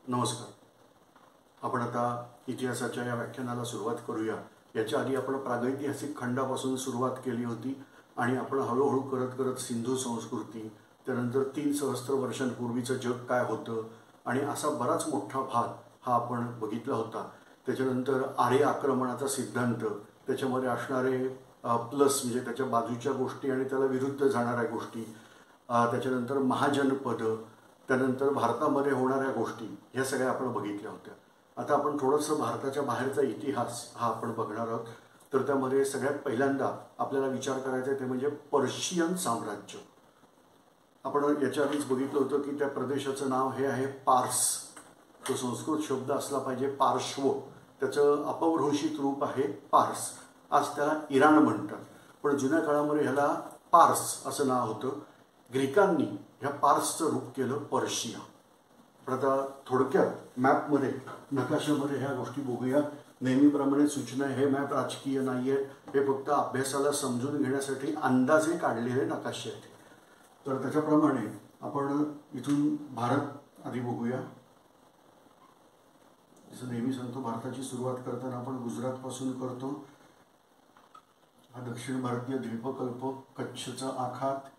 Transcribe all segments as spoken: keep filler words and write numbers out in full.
नमस्कार. आपण आता इतिहासाच्या या व्याख्यानाला सुरुवात करूया. याच्या आधी आपण प्रागैतिहासिक खंडापासून सुरुवात केली होती आणि आपण हळूहळू करत करत सिंधू संस्कृती, त्यानंतर तीन सहस्त्र वर्षांपूर्वीचं जग काय होतं आणि असा बराच मोठा भाग हा आपण बघितला होता. त्याच्यानंतर आर्य आक्रमणाचा सिद्धांत, त्याच्यामध्ये असणारे प्लस म्हणजे त्याच्या बाजूच्या गोष्टी आणि त्याला विरुद्ध जाणाऱ्या गोष्टी, त्याच्यानंतर महाजनपद, त्यानंतर भारतामध्ये होणाऱ्या गोष्टी, ह्या सगळ्या आपण बघितल्या होत्या. आता आपण थोडंसं भारताच्या बाहेरचा इतिहास हा आपण बघणार आहोत. तर त्यामध्ये सगळ्यात पहिल्यांदा आपल्याला विचार करायचा आहे ते म्हणजे पर्शियन साम्राज्य. आपण याच्या आधीच बघितलं होतं की त्या प्रदेशाचं नाव हे आहे पार्स. तो संस्कृत शब्द असला पाहिजे पार्श्व, त्याचं अपभ्रंशित रूप आहे पार्स. आज त्याला इराण म्हणतात, पण जुन्या काळामध्ये ह्याला पार्स असं नाव होतं. ग्रीकांनी ह्या पार्सचं रूप केलं पर्शिया. पण आता थोडक्यात मॅपमध्ये, नकाशामध्ये ह्या गोष्टी बघूया. नेहमीप्रमाणे सूचना, हे मॅप राजकीय नाही आहे, हे फक्त अभ्यासाला समजून घेण्यासाठी अंदाजे काढलेले नकाशे आहेत. तर त्याच्याप्रमाणे आपण इथून भारत आधी बघूया. जसं नेहमी सांगतो, भारताची सुरुवात करताना आपण गुजरातपासून करतो. हा दक्षिण भारतीय द्वीपकल्प, कच्छचा आखात,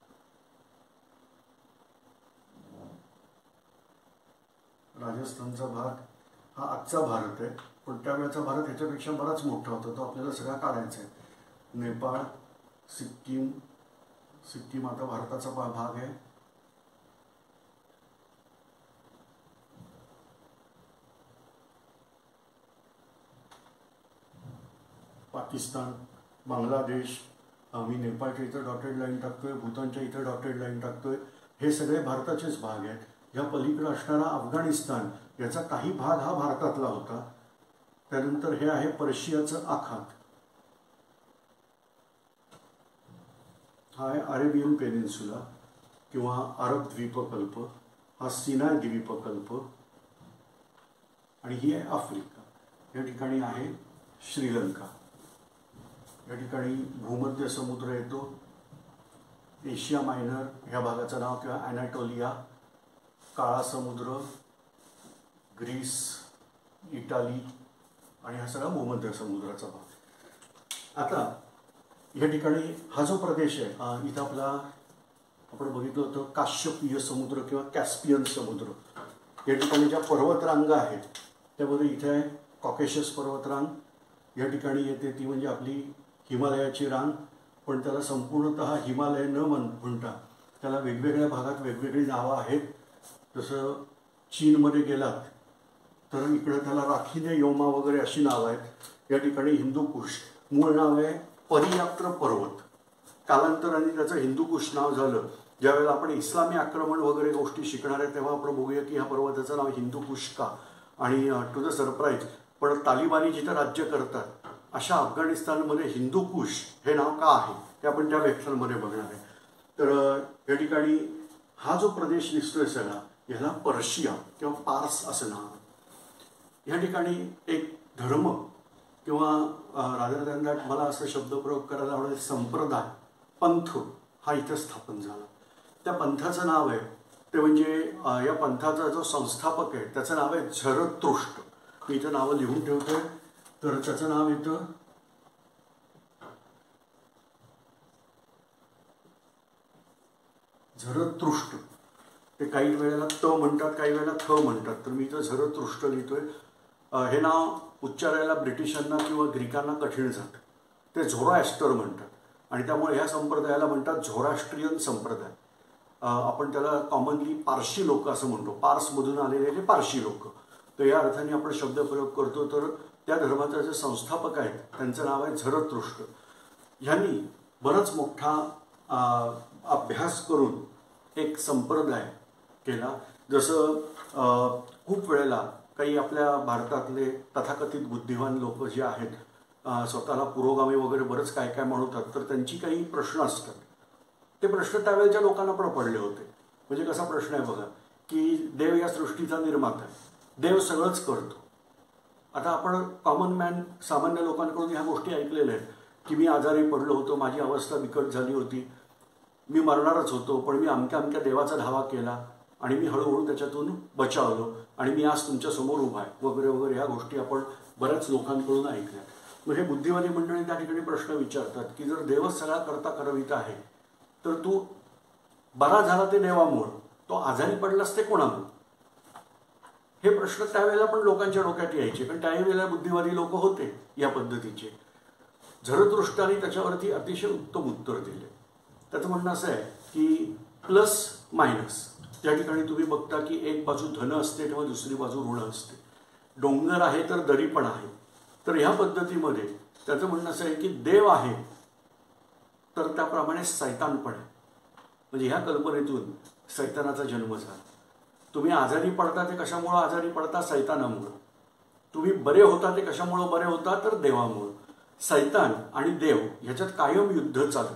राजस्थानचा भाग, हा आजचा भारत आहे. पण त्यावेळेचा भारत ह्याच्यापेक्षा बराच मोठा होता, तो आपल्याला सगळा काढायचा आहे. नेपाळ, सिक्कीम, सिक्कीम आता भारताचा भाग आहे. पाकिस्तान, बांगलादेश, आम्ही नेपाळच्या इथं डॉटेड लाईन टाकतोय, भूतानच्या इथं डॉटेड लाईन टाकतोय. हे सगळे भारताचेच भाग आहेत. या पलीकडे असणारा अफगाणिस्तान, याचा काही भाग हा भारतातला होता. त्यानंतर हे आहे पर्शियाचं आखात. हा आहे अरेबियन पेनिन्सुला किंवा अरब द्वीपकल्प. हा सिनाय द्वीपकल्प. आणि ही आहे आफ्रिका. या ठिकाणी आहे श्रीलंका. या ठिकाणी भूमध्य समुद्र येतो. एशिया मायनर ह्या भागाचं नाव किंवा अॅनाटोलिया, काळा समुद्र, ग्रीस, इटाली आणि हा सगळा भूमध्य समुद्राचा भाग. आता या ठिकाणी हा जो प्रदेश आहे, इथं आपला आपण बघितलं होतं काश्यपीय समुद्र किंवा कॅस्पियन समुद्र. या ठिकाणी ज्या पर्वतरांगा आहेत त्यामध्ये इथे आहे कॉकेशस पर्वतरांग. या ठिकाणी येते ती म्हणजे आपली हिमालयाची रांग. पण त्याला संपूर्णतः हिमालय न म्हणता त्याला वेगवेगळ्या भागात वेगवेगळी नावं आहेत. जसं चीनमध्ये गेलात तर इकडं त्याला राखीने योमा वगैरे अशी नावं आहेत. या ठिकाणी हिंदूकुश, मूळ नाव आहे परियात्र पर्वत. कालांतराने त्याचं हिंदूकुश नाव झालं. ज्यावेळेला आपण इस्लामी आक्रमण वगैरे गोष्टी शिकणार आहे तेव्हा आपण बघूया की ह्या पर्वताचं नाव हिंदूकुश का. आणि टू द सरप्राईज, पण तालिबानी जिथं राज्य करतात अशा अफगाणिस्तानमध्ये हिंदूकुश हे नाव का आहे ते आपण त्या व्याख्यानामध्ये बघणार आहे. तर या ठिकाणी हा जो प्रदेश दिसतोय सगळा, याला पर्शिया किंवा पार्स असं नाव. या ठिकाणी एक धर्म किंवा रादर दॅन दॅट मला असं शब्दप्रयोग करायला आवडेल, संप्रदाय, पंथ हा इथं स्थापन झाला. त्या पंथाचं नाव आहे ते म्हणजे या पंथाचा जो संस्थापक आहे त्याचं नाव आहे झरतुष्ट्र. मी इथं नावं लिहून ठेवतोय. तर त्याचं नाव येतं झरतुष्ट्र. ते काही वेळेला त म्हणतात, काही वेळेला थ म्हणतात. तर मी इथं झरतुष्ट्र लिहितोय. हे नाव उच्चारायला ब्रिटिशांना किंवा ग्रीकांना कठीण जातं. ते झोराएस्टर म्हणतात आणि त्यामुळे ह्या संप्रदायाला म्हणतात झोराष्ट्रियन संप्रदाय. आपण त्याला कॉमनली पारशी लोक असं म्हणतो. पार्समधून आलेले ते पारशी लोक. तर या अर्थाने आपण शब्दप्रयोग करतो. तर त्या धर्माचे जे संस्थापक आहेत त्यांचं नाव आहे झरतुष्ट्र. ह्यांनी बराच मोठा अभ्यास करून एक संप्रदाय केला. जसं खूप वेळेला काही आपल्या भारतातले तथाकथित बुद्धिवान लोक जे आहेत, स्वतःला पुरोगामी वगैरे बरंच काय काय म्हणतात, तर त्यांची काही प्रश्न असतात. ते प्रश्न त्यावेळेच्या लोकांना पण पडले होते. म्हणजे कसा प्रश्न आहे बघा, की देव या सृष्टीचा निर्माता आहे, देव सगळंच करतो. आता आपण कॉमन मॅन, सामान्य लोकांकडून ह्या गोष्टी ऐकलेल्या आहेत की मी आजारी पडलो होतो, माझी अवस्था बिकट झाली होती, मी मरणारच होतो, पण मी अमक्या अमक्या देवाचा धावा केला, आणि मी हळूहळू त्याच्यातून बचावलो आणि मी आज तुमच्यासमोर उभा आहे वगैरे वगैरे ह्या गोष्टी आपण बऱ्याच लोकांकडून ऐकल्या. म्हणजे बुद्धिवादी मंडळी त्या ठिकाणी प्रश्न विचारतात की जर देवच सगळा करता करविता आहे तर तू बरा झाला ते देवामुळं, तो आजारी पडलास ते कोणामुळं? हे प्रश्न त्यावेळेला पण लोकांच्या डोक्यात यायचे, कारण त्यावेळेला बुद्धिवादी लोक होते या पद्धतीचे. झरतृष्टाने त्याच्यावरती अतिशय उत्तम उत्तर दिले. त्याचं म्हणणं असं आहे की प्लस मायनस, त्या ठिकाणी तुम्ही बघता की एक बाजू धन असते तेव्हा दुसरी बाजू ऋण असते. डोंगर आहे तर दरी पण आहे. तर ह्या पद्धतीमध्ये त्याचं म्हणणं असं आहे की देव आहे तर त्याप्रमाणे सैतान पण आहे. म्हणजे ह्या कल्पनेतून सैतानाचा जन्म झाला. तुम्ही आजारी पडता ते कशामुळं आजारी पडता? सैतानामुळं. तुम्ही बरे होता ते कशामुळं बरे होता? तर देवामुळं. सैतान आणि देव ह्याच्यात कायम युद्ध चालू.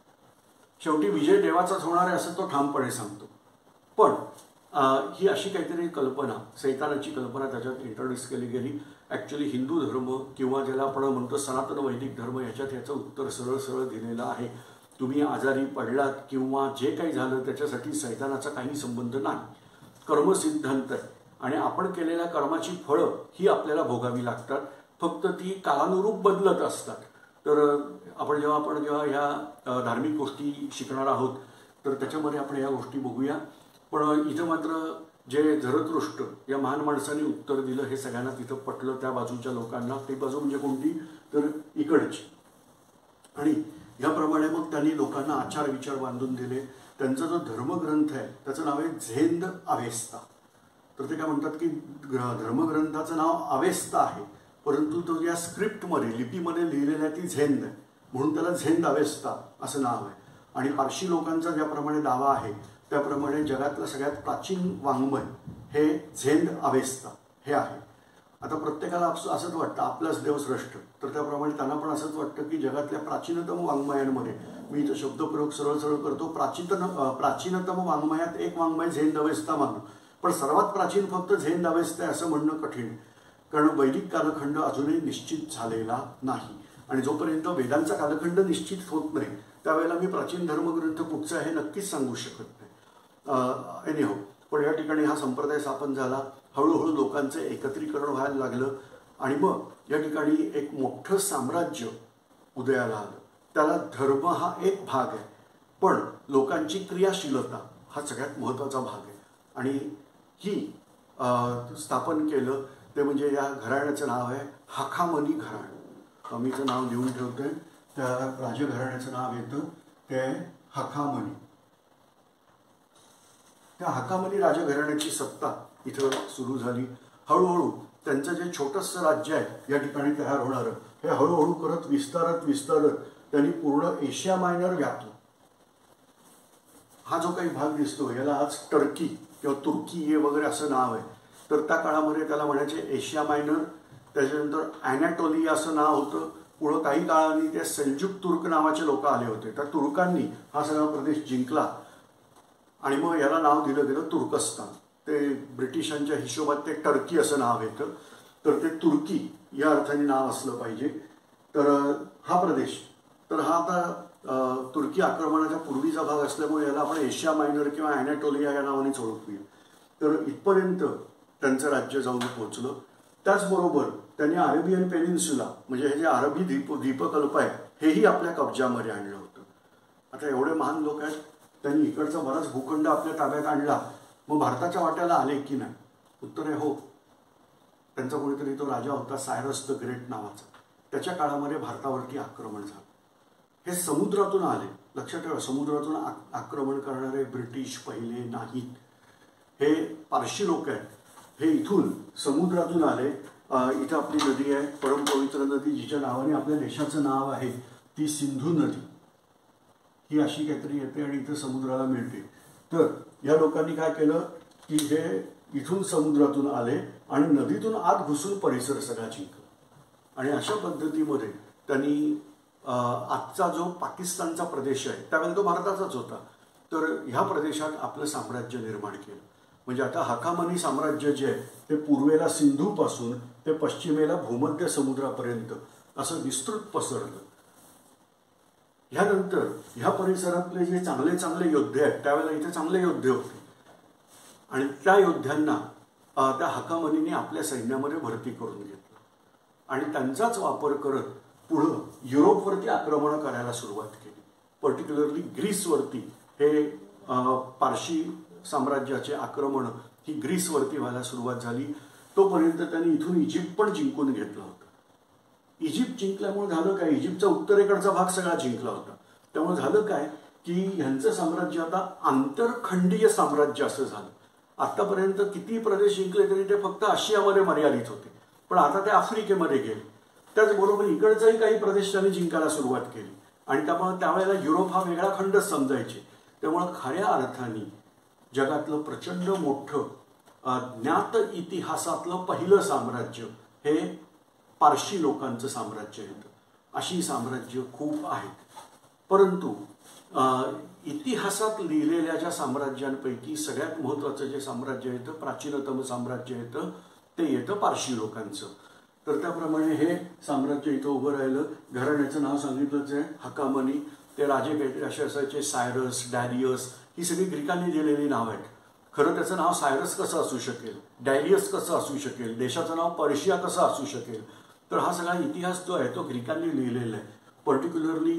शेवटी विजय देवाचाच होणार आहे असं तो ठामपणे सांगतो. पण ही अशी काहीतरी कल्पना, सैतानाची कल्पना त्याच्यात इंट्रोड्यूस केली गेली. ॲक्च्युली हिंदू धर्म किंवा ज्याला आपण म्हणतो सनातन वैदिक धर्म ह्याच्यात याचं उत्तर सरळ सरळ दिलेलं आहे. तुम्ही आजारी पडलात किंवा जे काही झालं त्याच्यासाठी सैतानाचा काही संबंध नाही. कर्मसिद्धांत आहे आणि आपण केलेल्या कर्माची फळं ही आपल्याला भोगावी लागतात. फक्त ती कालानुरूप बदलत असतात. तर आपण जेव्हा आपण जेव्हा ह्या धार्मिक गोष्टी शिकणार आहोत तर त्याच्यामध्ये आपण या गोष्टी बघूया. पण इथं मात्र जे झरतृष्ट या महान माणसाने उत्तर दिलं हे सगळ्यांना तिथं पटलं, त्या बाजूच्या लोकांना. ती बाजू म्हणजे कोणती? तर इकडची. आणि याप्रमाणे मग त्यांनी लोकांना आचार विचार बांधून दिले. त्यांचा जो धर्मग्रंथ आहे त्याचं नाव आहे झेंद अवेस्ता. तर ते काय म्हणतात की धर्मग्रंथाचं नाव अवेस्ता आहे, परंतु तो या स्क्रिप्टमध्ये लिपीमध्ये लिहिलेला आहे ती झेंद आहे, म्हणून त्याला झेंद अवेस्ता असं नाव आहे. आणि पारशी लोकांचा ज्याप्रमाणे दावा आहे त्याप्रमाणे जगातलं सगळ्यात प्राचीन वाङ्मय हे झेंद अवेस्ता हे आहे. आता प्रत्येकाला असंच वाटतं आपलाच देव श्रेष्ठ, तर त्याप्रमाणे त्यांना पण असंच वाटतं की जगातल्या प्राचीनतम वाङ्मयांमध्ये, मी इथं शब्दप्रयोग सरळ सरळ करतो, प्राचीन प्राचीनतम वाङ्मयात एक वाङ्मय झेंद अवेस्ता मानू, पण सर्वात प्राचीन फक्त झेंद अवेस्ता असं म्हणणं कठीण, कारण वैदिक कालखंड अजूनही निश्चित झालेला नाही. आणि जोपर्यंत वेदांचा कालखंड निश्चित होत नाही त्यावेळेला मी प्राचीन धर्मग्रंथ कुठचा आहे नक्कीच सांगू शकत नाही. एनिहो, पण या ठिकाणी हा संप्रदाय स्थापन झाला. हळूहळू लोकांचं एकत्रीकरण व्हायला लागलं आणि मग या ठिकाणी एक मोठं साम्राज्य उदयाला आलं. त्याला धर्म हा एक भाग आहे, पण लोकांची क्रियाशीलता हा सगळ्यात महत्त्वाचा भाग आहे. आणि ही स्थापन केलं ते म्हणजे या घराण्याचं नाव आहे हाखामनी घराणं. मी इथं नाव लिहून ठेवतोय. त्या राजघराण्याचं नाव येतं ते हाखामनी. त्या हाखामनी राजघराण्याची सत्ता इथं सुरू झाली. हळूहळू त्यांचं जे छोटंसं राज्य आहे या ठिकाणी तयार होणारं हे हळूहळू करत विस्तारत विस्तारत त्यांनी पूर्ण एशिया मायनर व्यापलं. हा जो काही भाग दिसतो याला आज टर्की किंवा तुर्की हे वगैरे असं नाव आहे. तर त्या काळामध्ये त्याला म्हणायचे एशिया मायनर. त्याच्यानंतर ॲनॅटोलिया असं नाव होतं. पुढं काही काळाने ते सेल्जुक तुर्क नावाचे लोक आले होते. त्या तुर्कांनी हा सगळा प्रदेश जिंकला आणि मग याला नाव दिलं गेलं तुर्कस्तान. ते ब्रिटिशांच्या हिशोबात ते टर्की असं नाव येतं. तर ते तुर्की या अर्थाने नाव असलं पाहिजे. तर हा प्रदेश, तर हा आता तुर्की आक्रमणाच्या पूर्वीचा भाग असल्यामुळे याला आपण एशिया मायनर किंवा ॲनॅटोलिया या नावानेच ओळखूया. तर इथपर्यंत त्यांचं राज्य जाऊन पोहोचलं. त्याचबरोबर त्यांनी अरेबियन पेनिन्सुला म्हणजे हे जे अरबी द्वीप द्वीपकल्प आहे हेही आपल्या कब्जामध्ये आणलं होतं. आता एवढे महान लोक आहेत, त्यांनी इकडचा बराच भूखंड आपल्या ताब्यात आणला. मग भारताच्या वाट्याला आले की नाही? उत्तर आहे हो. त्यांचा कोणीतरी तो राजा होता सायरस द ग्रेट नावाचा. त्याच्या काळामध्ये भारतावरती आक्रमण झालं. हे समुद्रातून आले. लक्षात ठेवा, समुद्रातून आक्रमण करणारे ब्रिटिश पहिले नाहीत. हे पारशी लोक आहेत. हे इथून समुद्रातून आले. इथं आपली नदी आहे, परमपवित्र नदी, जिच्या नावाने आपल्या देशाचं नाव आहे, ती सिंधू नदी. ही अशी काहीतरी येते आणि इथं समुद्राला मिळते. तर या लोकांनी काय केलं की हे इथून समुद्रातून आले आणि नदीतून आत घुसून परिसर सगळा जिंकला. आणि अशा पद्धतीमध्ये त्यांनी आजचा जो पाकिस्तानचा प्रदेश आहे त्यावेळेला तो भारताचाच होता. तर ह्या प्रदेशात आपलं साम्राज्य निर्माण केलं. म्हणजे आता हाखामनी साम्राज्य जे आहे ते पूर्वेला सिंधूपासून ते पश्चिमेला भूमध्य समुद्रापर्यंत असं विस्तृत पसरलं. ह्यानंतर ह्या परिसरातले जे चांगले चांगले योद्धे आहेत त्यावेळेला इथे चांगले योद्धे होते. आणि त्या योद्ध्यांना त्या हकामनीने आपल्या सैन्यामध्ये भरती करून घेतलं आणि त्यांचाच वापर करत पुढं युरोपवरती आक्रमण करायला सुरुवात केली. पर्टिक्युलरली ग्रीसवरती हे पारशी साम्राज्याचे आक्रमण ही ग्रीसवरती व्हायला सुरुवात झाली. तोपर्यंत त्यांनी इथून इजिप्त पण जिंकून घेतलं होतं. इजिप्त जिंकल्यामुळे झालं काय, इजिप्तचा उत्तरेकडचा भाग सगळा जिंकला होता. त्यामुळे झालं काय की ह्यांचं साम्राज्य आता आंतरखंडीय साम्राज्य असं झालं. आतापर्यंत किती प्रदेश जिंकले तरी ते फक्त आशियामध्ये मर्यादित होते, पण आता ते आफ्रिकेमध्ये गेले. त्याचबरोबर इकडचाही काही प्रदेश त्यांनी जिंकायला सुरुवात केली आणि त्यामुळे त्यावेळेला युरोप हा वेगळा खंडच समजायचे. त्यामुळं खऱ्या अर्थाने जगातलं प्रचंड मोठं ज्ञात इतिहासातलं पहिलं साम्राज्य हे पारशी लोकांचं साम्राज्य होतं. अशी साम्राज्य खूप आहेत, परंतु इतिहासात लिहिलेल्या ज्या साम्राज्यांपैकी सगळ्यात महत्त्वाचं जे साम्राज्य येतं, प्राचीनतम साम्राज्य येतं, ते येतं पारशी लोकांचं. तर त्याप्रमाणे हे साम्राज्य इथं उभं राहिलं. घराण्याचं नाव सांगितलंच आहे, हकामनी. ते राजे काहीतरी असे असायचे, सायरस, डॅरियस, ही सगळी ग्रीकांनी दिलेली नाव आहेत. खरं त्याचं नाव सायरस कसं असू शकेल, डॅरियस कसं असू शकेल, देशाचं नाव पर्शिया कसं असू शकेल. तर हा सगळा इतिहास जो आहे तो ग्रीकांनी लिहिलेला आहे. पर्टिक्युलरली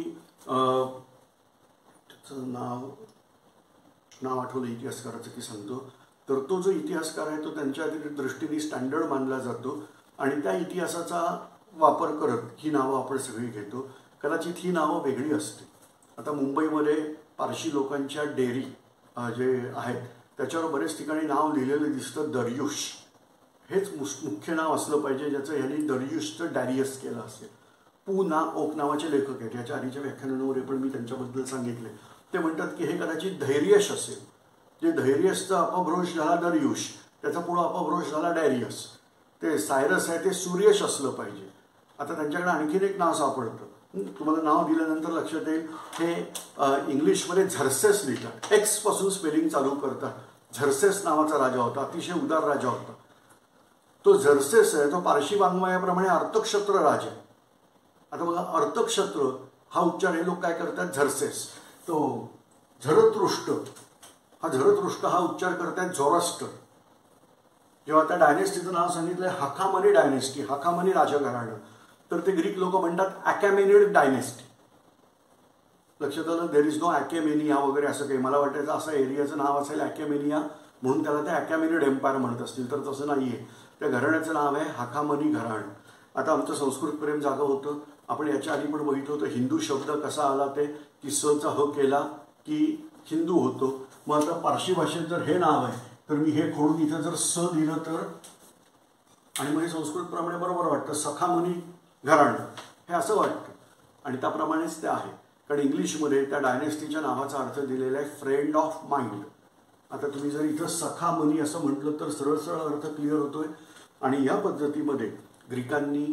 त्याचं नाव नाव आठवलं इतिहासकाराचं की सांगतो. तर तो जो इतिहासकार आहे तो त्यांच्या दृष्टीने स्टँडर्ड मानला जातो आणि त्या इतिहासाचा वापर करत ही नावं आपण सगळी घेतो. कदाचित ही नावं वेगळी असते. आता मुंबईमध्ये पारशी लोकांच्या डेअरी जे आहेत त्याच्यावर बरेच ठिकाणी नाव लिहिलेलं दिसतं, दर्युश. हेच मुख्य नाव असलं पाहिजे ज्याचं ह्यांनी दर्युशचं डॅरियस केलं असेल. पु ना ओक नावाचे लेखक आहेत. याच्या आधीच्या व्याख्यानांमध्ये पण मी त्यांच्याबद्दल सांगितले. ते म्हणतात की हे कदाचित धैर्यश असेल. जे धैर्यसचा अपभ्रंश झाला दर्युश, त्याचा पुढं अपभ्रंश झाला डॅरियस. ते सायरस आहे ते सूर्यश असलं पाहिजे. आता त्यांच्याकडे आणखीन एक नाव सापडतं, तुम्हाला नाव दिल्यानंतर लक्षात येईल. हे इंग्लिशमध्ये झर्सेस लिहितात, एक्स पासून स्पेलिंग चालू करतात. झर्सेस नावाचा राजा होता, अतिशय उदार राजा होता. तो झर्सेस आहे तो पारशी वाङ्मयाप्रमाणे अर्थक्षत्र राजा आहे. आता बघा, अर्थक्षत्र हा उच्चार हे लोक काय करतात, झर्सेस. तो झरतृष्ट हा झरतृष्ट हा उच्चार करतात झोरास्टर. जेव्हा त्या डायनेस्टीचं नाव सांगितलंय हकामनी डायनेस्टी, हकामनी राजघराणं, तर ते ग्रीक लोक म्हणतात अकॅमेनिड डायनेस्टी. लक्षात आलं, देर इज नो अकॅमेनिया वगैरे असं काही. मला वाटायचं असं एरियाचं नाव असेल अकॅमेनिया म्हणून त्याला ते अकॅमेनिड एम्पायर म्हणत असतील, तर तसं नाहीये. त्या घराण्याचं नाव आहे हकामनी घराणं. आता आमचं संस्कृत प्रेम जागं होतं. आपण याच्या आधी पण बघितलं होतं हिंदू शब्द कसा आला, ते की सचा ह केला की हिंदू होतो. मग आता पारशी भाषेत जर हे नाव आहे तर मी हे खोडून इथं जर स लिहिलं तर, आणि मग हे संस्कृतप्रमाणे बरोबर वाटतं, सखामनी घराणं हे असं वाटतं. आणि त्याप्रमाणेच ते आहे, कारण इंग्लिशमध्ये त्या डायनेस्टीच्या नावाचा अर्थ दिलेला आहे फ्रेंड ऑफ माइंड. आता तुम्ही जर इथं सखामनी असं म्हटलं तर सरळ सरळ अर्थ क्लिअर होतोय. आणि या पद्धतीमध्ये ग्रीकांनी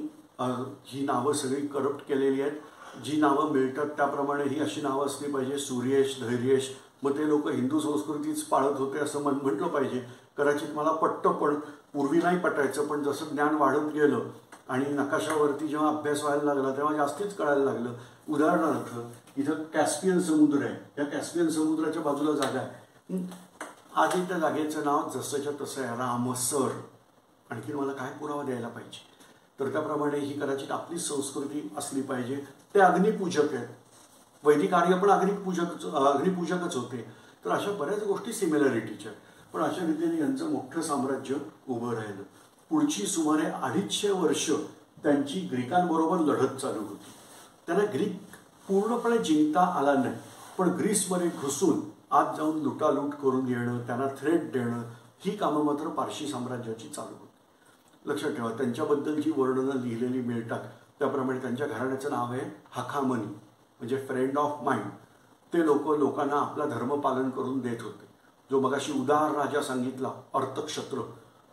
ही नावं सगळी करप्ट केलेली आहेत. जी नावं मिळतात त्याप्रमाणे ही अशी नावं असली पाहिजे, सूर्येश, धैर्येश. मग ते लोक हिंदू संस्कृतीच पाळत होते असं म्हण म्हटलं पाहिजे. कदाचित मला पटतं, पण पूर्वी नाही पटायचं. पण जसं ज्ञान वाढत गेलं आणि नकाशावरती जेव्हा अभ्यास व्हायला लागला तेव्हा जास्तीच कळायला लागलं. उदाहरणार्थ इथं कॅस्पियन समुद्र आहे, या कॅस्पियन समुद्राच्या बाजूला जागा आहे. आधी त्या जागेचं नाव जसंच्या तसं आहे, रामसर. आणखी मला काय पुरावा द्यायला पाहिजे, तर त्याप्रमाणे ही कदाचित आपली संस्कृती असली पाहिजे. ते अग्निपूजक आहेत, वैदिक आर्य पण अग्निपूजक अग्निपूजकच होते. तर अशा बऱ्याच गोष्टी सिमिलॅरिटीच्या. पण अशा रीतीने यांचं मोठं साम्राज्य उभं राहिलं. पुढची सुमारे अडीचशे वर्ष त्यांची ग्रीकांबरोबर लढत चालू होती. त्यांना ग्रीक पूर्णपणे जिंकता आला नाही, पण ग्रीसमध्ये घुसून आत जाऊन लुटालूट करून येणं, त्यांना थ्रेट देणं, ही कामं मात्र पारशी साम्राज्याची चालू होती. लक्षात ठेवा, त्यांच्याबद्दल जी वर्णनं लिहिलेली मिळतात त्याप्रमाणे त्यांच्या घराण्याचं नाव आहे हकामनी, म्हणजे फ्रेंड ऑफ माइंड. ते लोक लोकांना आपला धर्म पालन करून देत होते. जो मगाशी उदार राजा सांगितला अर्थक्षत्र,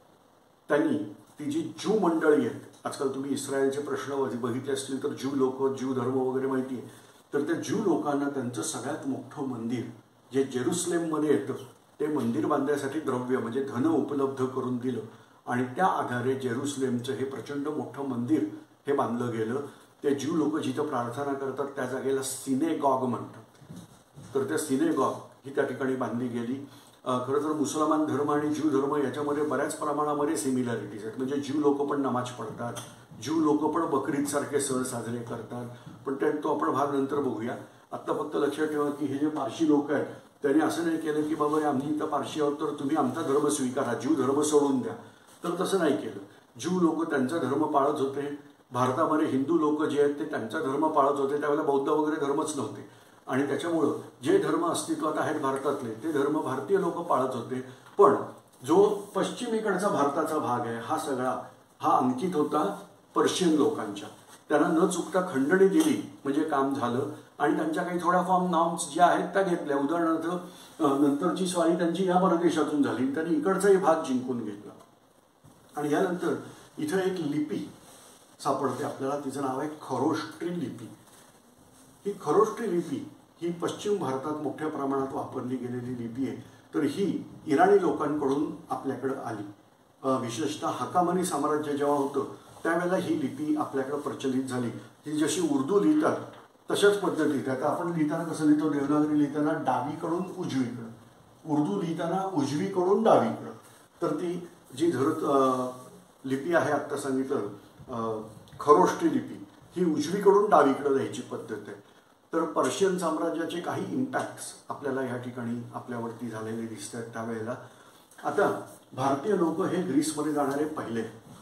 त्यांनी ती जी ज्यू मंडळी आहेत, आजकाल तुम्ही इस्रायलचे प्रश्न बघितले असतील तर ज्यू लोक, ज्यू धर्म वगैरे माहिती आहे. तर त्या ज्यू लोकांना त्यांचं सगळ्यात मोठं मंदिर जे जेरुसलेममध्ये येतं ते मंदिर बांधण्यासाठी द्रव्य म्हणजे धन उपलब्ध करून दिलं आणि त्या आधारे जेरुसलेमचं हे प्रचंड मोठं मंदिर हे बांधलं गेलं. ते ज्यू लोक जिथं प्रार्थना करतात त्या जागेला सिनेगॉग म्हणतात. तर त्या सिनेगॉग ही त्या ठिकाणी बांधली गेली. खरं तर मुसलमान धर्म आणि ज्यू धर्म याच्यामध्ये बऱ्याच प्रमाणामध्ये सिमिलॅरिटीज आहेत. म्हणजे ज्यू लोक पण नमाज पडतात, ज्यू लोक पण बकरीद सारखे सण साजरे करतात, पण त्या तो आपण भाग नंतर बघूया. आत्ता फक्त लक्षात ठेवा की हे जे पारशी लोक आहेत त्यांनी असं नाही केलं की बाबा आम्ही इथं पारशी आहोत तर तुम्ही आमचा धर्म स्वीकारा, ज्यू धर्म सोडून द्या, तर तसं नाही केलं. ज्यू लोक त्यांचा धर्म पाळत होते. भारतामध्ये हिंदू लोक जे आहेत ते त्यांचा धर्म पाळत होते. त्यावेळेला बौद्ध वगैरे धर्मच नव्हते आणि त्याच्यामुळं जे धर्म अस्तित्वात आहेत भारतातले ते धर्म भारतीय लोक पाळत होते. पण जो पश्चिमेकडचा भारताचा भाग आहे हा सगळा हा अंकित होता पर्शियन लोकांच्या. त्यांना न चुकता खंडणी दिली म्हणजे काम झालं आणि त्यांच्या काही थोड्या फॉर्म नॉर्म्स ज्या आहेत त्या घेतल्या. उदाहरणार्थ नंतरची स्वारी त्यांची या परदेशातून झाली, त्यांनी इकडचाही भाग जिंकून घेतला. आणि यानंतर इथं एक लिपी सापडते आपल्याला, तिचं नाव आहे खरोष्टी लिपी. ही खरोष्टी लिपी ही पश्चिम भारतात मोठ्या प्रमाणात वापरली गेलेली लिपी आहे. तर ही इराणी लोकांकडून आपल्याकडं आली. विशेषतः हकामनी साम्राज्य जेव्हा होतं त्यावेळेला ही लिपी आपल्याकडं प्रचलित झाली. ही जशी उर्दू लिहितात तशाच पद्धतीत. आता आपण लिहिताना कसं लिहितो, देवनागरी लिहिताना डावीकडून उजवीकडं, उर्दू लिहिताना उजवीकडून डावीकडं. तर ती जी धरत लिपी आहे आत्ता सांगितलं खरोष्टी लिपी, ही उजवीकडून डावीकडं लिहायची पद्धत आहे. तर पर्शियन साम्राज्याचे काही इम्पॅक्ट्स आपल्याला ह्या ठिकाणी आपल्यावरती झालेले दिसतात त्यावेळेला. आता भारतीय लोक हे ग्रीसमध्ये जाणारे पहिले,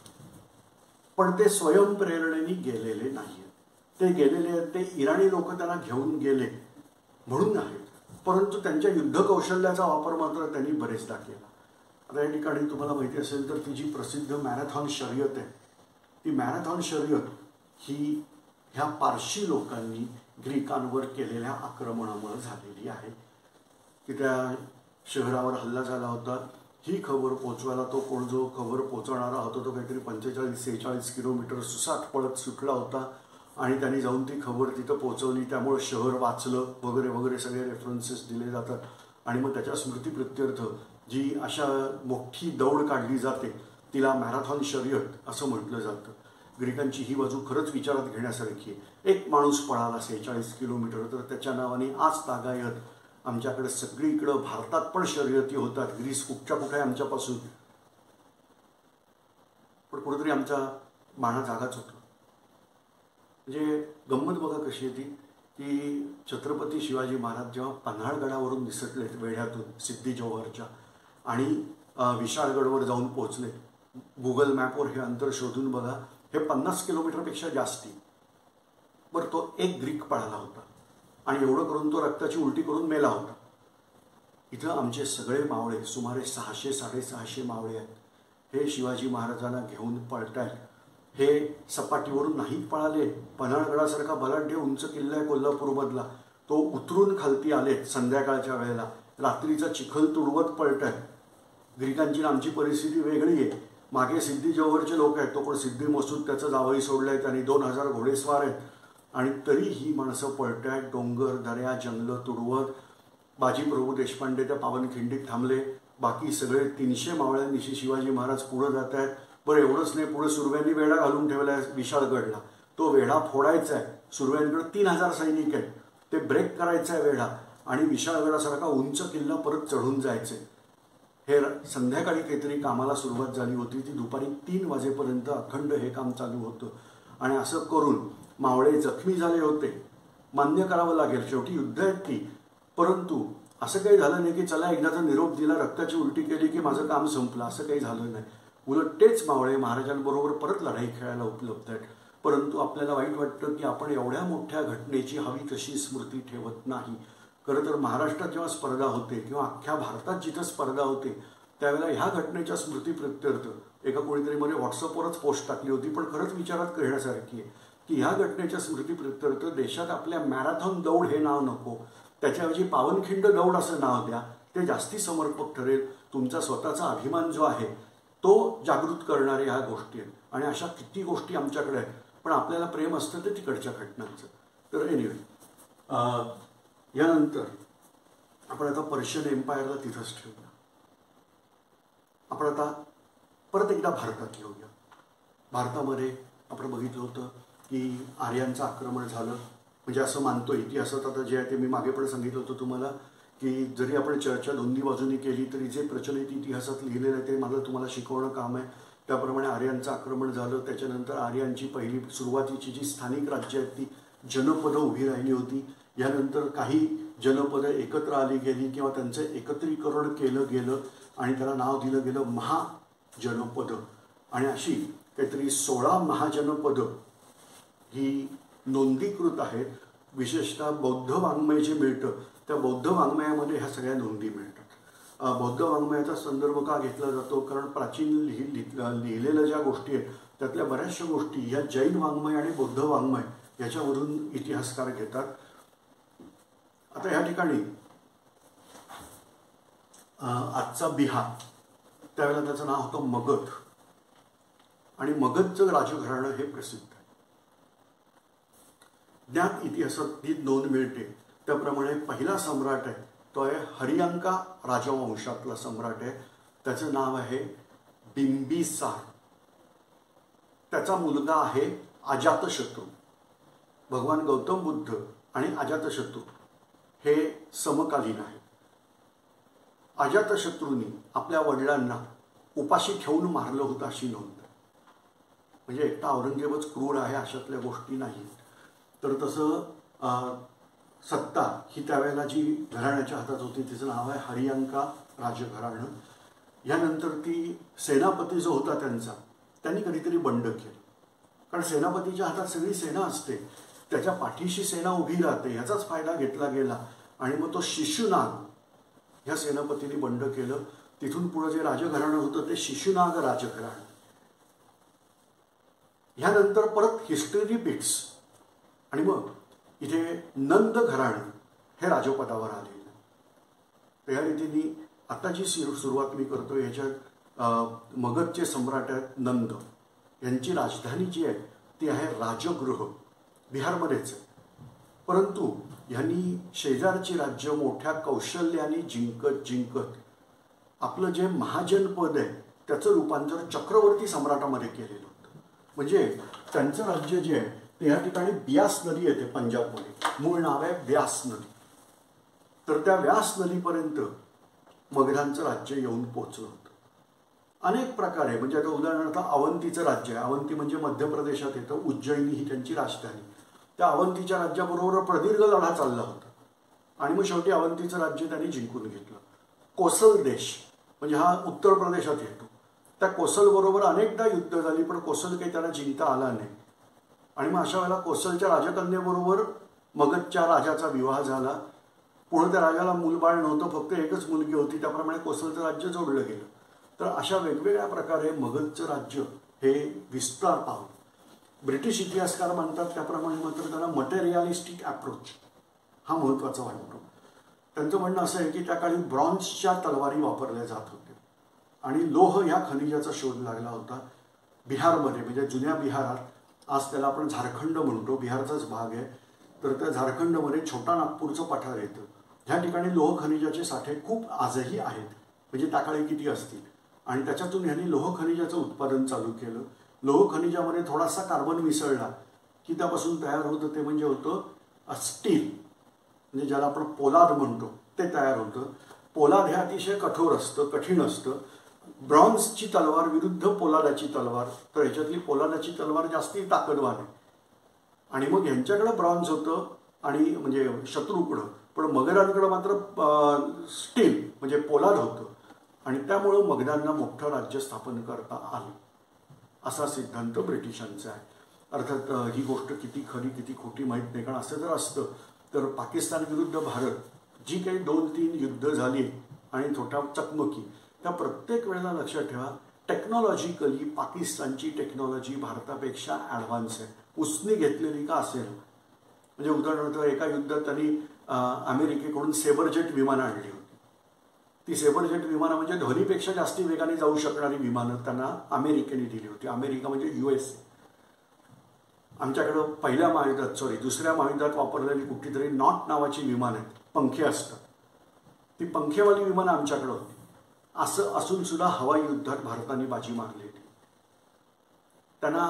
पण ते स्वयंप्रेरणेने गेलेले नाही. ते गेलेले आहेत ते इराणी लोक त्यांना घेऊन गेले म्हणून आहेत, परंतु त्यांच्या युद्ध कौशल्याचा वापर मात्र त्यांनी बरेचदा केला. आता या ठिकाणी तुम्हाला माहिती असेल तर ती जी प्रसिद्ध मॅरेथॉन शर्यत आहे, ती मॅरेथॉन शर्यत ही ह्या पारशी लोकांनी ग्रीकांवर केलेल्या आक्रमणामुळे झालेली आहे. की त्या शहरावर हल्ला झाला होता, ही खबर पोचवायला तो कोण जो खबर पोचवणारा होता तो काहीतरी पंचेचाळीस सेहेचाळीस किलोमीटर सुसाट पळत सुटला होता आणि त्यांनी जाऊन ती खबर तिथं पोचवली. त्यामुळे शहर वाचलं वगैरे वगैरे सगळे रेफरन्सेस दिले जातात. आणि मग त्याच्या स्मृतीप्रित्यर्थ जी अशा मोठी दौड काढली जाते तिला मॅरेथॉन शर्यत असं म्हटलं जातं. ग्रीकांची ही बाजू खरंच विचारात घेण्यासारखी आहे. एक माणूस पळाला सेहेचाळीस किलोमीटर तर त्याच्या नावाने आज तागायत आमच्याकडे सगळीकडं भारतात पण शर्यती होतात. ग्रीस कुठच्या कुठे आमच्यापासून, पण कुठेतरी आमचा माना जागाच होतो. म्हणजे गंमत बघा कशी आहे ती, की छत्रपती शिवाजी महाराज जेव्हा पन्हाळगडावरून निसटलेत वेढ्यातून सिद्धी जौहरच्या आणि विशाळगडवर जाऊन पोहोचले, गुगल मॅपवर हे अंतर शोधून बघा, हे पन्नास किलोमीटरपेक्षा जास्ती. बरं तो एक ग्रीक पळाला होता आणि एवढं करून तो रक्ताची उलटी करून मेला होता. इथं आमचे सगळे मावळे सुमारे सहाशे साडेसहाशे मावळे आहेत. हे शिवाजी महाराजांना घेऊन पळतायत. हे सपाटीवरून नाही पळाले. पन्हाळगडासारखा बलाढ्य उंच किल्ला आहे कोल्हापूरमधला, तो उतरून खालती आले संध्याकाळच्या वेळेला, रात्रीचा चिखल तुडवत पळतायत. ग्रीकांची आमची परिस्थिती वेगळी आहे. मागे सिद्धी जौहरचे लोक आहेत, तो पण सिद्धी मसूद त्याचं जावई सोडलंय, त्यांनी दोन हजार घोडेस्वार आहेत आणि तरी ही माणसं पळतायत. डोंगर दऱ्या जंगलं तुडवत. बाजी प्रभू देशपांडे त्या पावनखिंडीत थांबले. बाकी सगळे तीनशे मावळ्यांनिशी शिवाजी महाराज पुढे जात आहेत. बरं एवढंच नाही, पुढे सुरव्यांनी वेढा घालून ठेवला आहे विशाळगडला. तो वेढा फोडायचा आहे. सुरव्यांकडे तीन हजार सैनिक आहेत, ते ब्रेक करायचा आहे वेढा आणि विशाळगडासारखा उंच किल्ला परत चढून जायचे. हे संध्याकाळी काहीतरी कामाला सुरुवात झाली होती, ती दुपारी तीन वाजेपर्यंत अखंड हे काम चालू होतं. आणि असं करून मावळे जखमी झाले होते. मान्य करावं लागेल, शेवटी युद्ध आहेत ती. परंतु असं काही झालं नाही की चला एकदाचा निरोप दिला, रक्ताची उलटी केली की माझं काम संपलं, असं काही झालं नाही. उलट तेच मावळे महाराजांबरोबर परत लढाई खेळायला उपलब्ध आहेत. परंतु आपल्याला वाईट वाटतं की आपण एवढ्या मोठ्या घटनेची हवी तशी स्मृती ठेवत नाही. खरं तर महाराष्ट्रात जेव्हा स्पर्धा होते किंवा अख्ख्या भारतात जिथं स्पर्धा होते त्यावेळेला ह्या घटनेच्या स्मृतीप्रित्यर्थ एका कोणीतरी मध्ये व्हॉट्सअपवरच पोस्ट टाकली होती, पण खरंच विचारात घेण्यासारखी आहे की ह्या घटनेच्या स्मृतीप्रित्यर्थ देशात आपल्या मॅरेथॉन दौड हे नाव नको, त्याच्याऐवजी पावनखिंड दौड असं नाव द्या. ते जास्ती समर्पक ठरेल. तुमचा स्वतःचा अभिमान जो आहे तो जागृत करणाऱ्या ह्या गोष्टी आहेत. आणि अशा किती गोष्टी आमच्याकडे आहेत, पण आपल्याला प्रेम असतं ते तिकडच्या घटनांचं. तर एनिवे, यानंतर आपण आता पर्शियन एम्पायरला तिथंच ठेवूया. आपण आता परत एकदा भारतात येऊया. भारतामध्ये आपण बघितलं होतं की आर्यांचं आक्रमण झालं. म्हणजे असं मानतो इतिहासात आता जे आहे ते मी मागे पण सांगितलं होतं तुम्हाला की जरी आपण चर्चा दोन्ही बाजूनी केली तरी जे प्रचलित इतिहासात लिहिलेलं आहे ते मला तुम्हाला शिकवणं काम आहे. त्याप्रमाणे आर्यांचं आक्रमण झालं, त्याच्यानंतर आर्यांची पहिली सुरुवातीची जी स्थानिक राज्य आहेत ती जनपदं उभी राहिली होती. यानंतर काही जनपदं एकत्र आली गेली किंवा त्यांचं एकत्रीकरण केलं गेलं आणि त्याला नाव दिलं गेलं महाजनपदं. आणि अशी काहीतरी सोळा महाजनपदं ही नोंदीकृत आहेत. विशेषतः बौद्ध वाङ्मय जे मिळतं त्या बौद्ध वाङ्मयामध्ये ह्या सगळ्या नोंदी मिळतात. बौद्ध वाङ्मयाचा संदर्भ का घेतला जातो? कारण प्राचीन लिहि लिहिलेल्या ज्या गोष्टी आहेत त्यातल्या बऱ्याचशा गोष्टी ह्या जैन वाङ्मय आणि बौद्ध वाङ्मय याच्यावरून इतिहासकार घेतात. आता या ठिकाणी आजचा बिहार, त्यावेळेला त्याचं नाव होतं मगध आणि मगधचं राजघराणं हे प्रसिद्ध आहे. ज्ञात इतिहासात ही नोंद मिळते त्याप्रमाणे पहिला सम्राट आहे तो आहे हरियंका राजवंशातला सम्राट आहे. त्याचं नाव आहे बिंबिसार. त्याचा मुलगा आहे अजातशत्रू. भगवान गौतम बुद्ध आणि अजातशत्रू हे समकालीन आहेत. अजातशत्रूंनी आपल्या वडिलांना उपाशी ठेवून मारलं होतं अशी नोंद. म्हणजे एकटा औरंगजेबच क्रूर आहे अशातल्या गोष्टी नाहीत. तर तसं सत्ता ही त्यावेळेला जी घराण्याच्या हातात होती तिचं नाव आहे हरियंका राजघराणं. यानंतर ती सेनापती जो होता त्यांचा त्यांनी कधीतरी बंड केलं. कारण सेनापतीच्या हातात सगळी सेना असते, त्याच्या पाठीशी सेना उभी राहते, ह्याचाच फायदा घेतला गेला आणि मग तो शिशुनाग ह्या सेनापतीने बंड केलं. तिथून पुढे जे राजघराणं होतं ते शिशुनाग राजघराणं. ह्यानंतर परत हिस्टरी बिट्स आणि मग इथे नंद घराणं हे राजपदावर आलेलं. त्या रीतीने आता जी सुरुवात मी करतो ह्याच्यात मगधचे सम्राट आहेत नंद. यांची राजधानी जी आहे ती आहे राजगृह, बिहारमध्येच आहे. परंतु यांनी शेजारची राज्य मोठ्या कौशल्याने जिंकत जिंकत आपलं जे महाजनपद आहे त्याचं रूपांतर चक्रवर्ती सम्राटामध्ये केलेलं होतं. म्हणजे त्यांचं राज्य जे आहे ते या ठिकाणी ब्यास नदी येते पंजाबमध्ये, मूळ नाव आहे व्यास नदी. तर त्या व्यास नदीपर्यंत मगधांचं राज्य येऊन पोचलं होतं. अनेक प्रकारे म्हणजे आता उदाहरणार्थ अवंतीचं राज्य आहे. अवंती म्हणजे मध्य प्रदेशात येतं. उज्जैनी ही त्यांची राजधानी. त्या अवंतीच्या राज्याबरोबर प्रदीर्घ लढा चालला होता आणि मग शेवटी अवंतीचं राज्य त्यांनी जिंकून घेतलं. कोसल देश म्हणजे हा उत्तर प्रदेशात येतो. त्या कोसलबरोबर अनेकदा युद्ध झाली पण कोसल काही त्यांना जिंकता आला नाही. आणि मग अशा वेळेला कोसलच्या राजकन्येबरोबर मगधच्या राजाचा विवाह झाला. पुढे त्या राजाला मूलबाळ नव्हतं, फक्त एकच मुलगी होती. त्याप्रमाणे कोसलचं राज्य जोडलं गेलं. तर अशा वेगवेगळ्या प्रकारे मगधचं राज्य हे विस्तार पावलं. ब्रिटिश इतिहासकार म्हणतात त्याप्रमाणे मात्र त्याला मटेरियलिस्टिक अप्रोच हा महत्त्वाचा वाटतो. त्यांचं म्हणणं असं आहे की त्या काळी ब्रॉन्झच्या तलवारी वापरल्या जात होत्या आणि लोह ह्या खनिजाचा शोध लागला होता बिहारमध्ये. म्हणजे जुन्या बिहारात, आज त्याला आपण झारखंड म्हणतो, बिहारचाच भाग आहे. तर त्या झारखंडमध्ये छोटा नागपूरचं पठार येतं. ह्या ठिकाणी लोह खनिजाचे साठे खूप आजही आहेत. म्हणजे त्या काळी किती असतील. आणि त्याच्यातून ह्यांनी लोह खनिजाचं उत्पादन चालू केलं. लोह खनिजामध्ये थोडासा कार्बन मिसळला की त्यापासून तयार होतं ते म्हणजे होतं स्टील, म्हणजे ज्याला आपण पोलाद म्हणतो ते तयार होतं. पोलाद हे अतिशय कठोर असतं, कठीण असतं. ब्रॉन्झची तलवार विरुद्ध पोलादाची तलवार, तर ह्याच्यातली पोलादाची तलवार जास्ती ताकदवान आहे. आणि मग ह्यांच्याकडं ब्रॉन्झ होतं आणि म्हणजे शत्रूकडं, पण मगधांकडं मात्र स्टील म्हणजे पोलाद होतं. आणि त्यामुळं मगधांना मोठं राज्य स्थापन करता आलं असा सिद्धांत ब्रिटिशांचा आहे. अर्थात ही गोष्ट किती खरी किती खोटी माहीत नाही. कारण असं जर असतं तर पाकिस्तान विरुद्ध भारत जी काही दोन तीन युद्ध झाली आणि थोड्या चकमकी, त्या प्रत्येक वेळेला लक्षात ठेवा टेक्नॉलॉजिकली पाकिस्तानची टेक्नॉलॉजी भारतापेक्षा ॲडव्हान्स आहे. उसनी घेतलेली का असेल. म्हणजे उदाहरणार्थ एका युद्धात त्यांनी अमेरिकेकडून सेबरजेट विमानं आणली होती. ती सेबरजेट विमानं म्हणजे ध्वनीपेक्षा जास्ती वेगाने जाऊ शकणारी विमानं त्यांना अमेरिकेने दिली होती. अमेरिका म्हणजे यू एस ए. आमच्याकडं पहिल्या महायुद्धात सॉरी दुसऱ्या महायुद्धात वापरलेली कुठली तरी नॉट नावाची विमानं आहेत, पंखे असतात. ती पंखेवाली विमानं आमच्याकडं होती. असं असून सुद्धा हवाई युद्धात भारताने बाजी मारली होती. त्यांना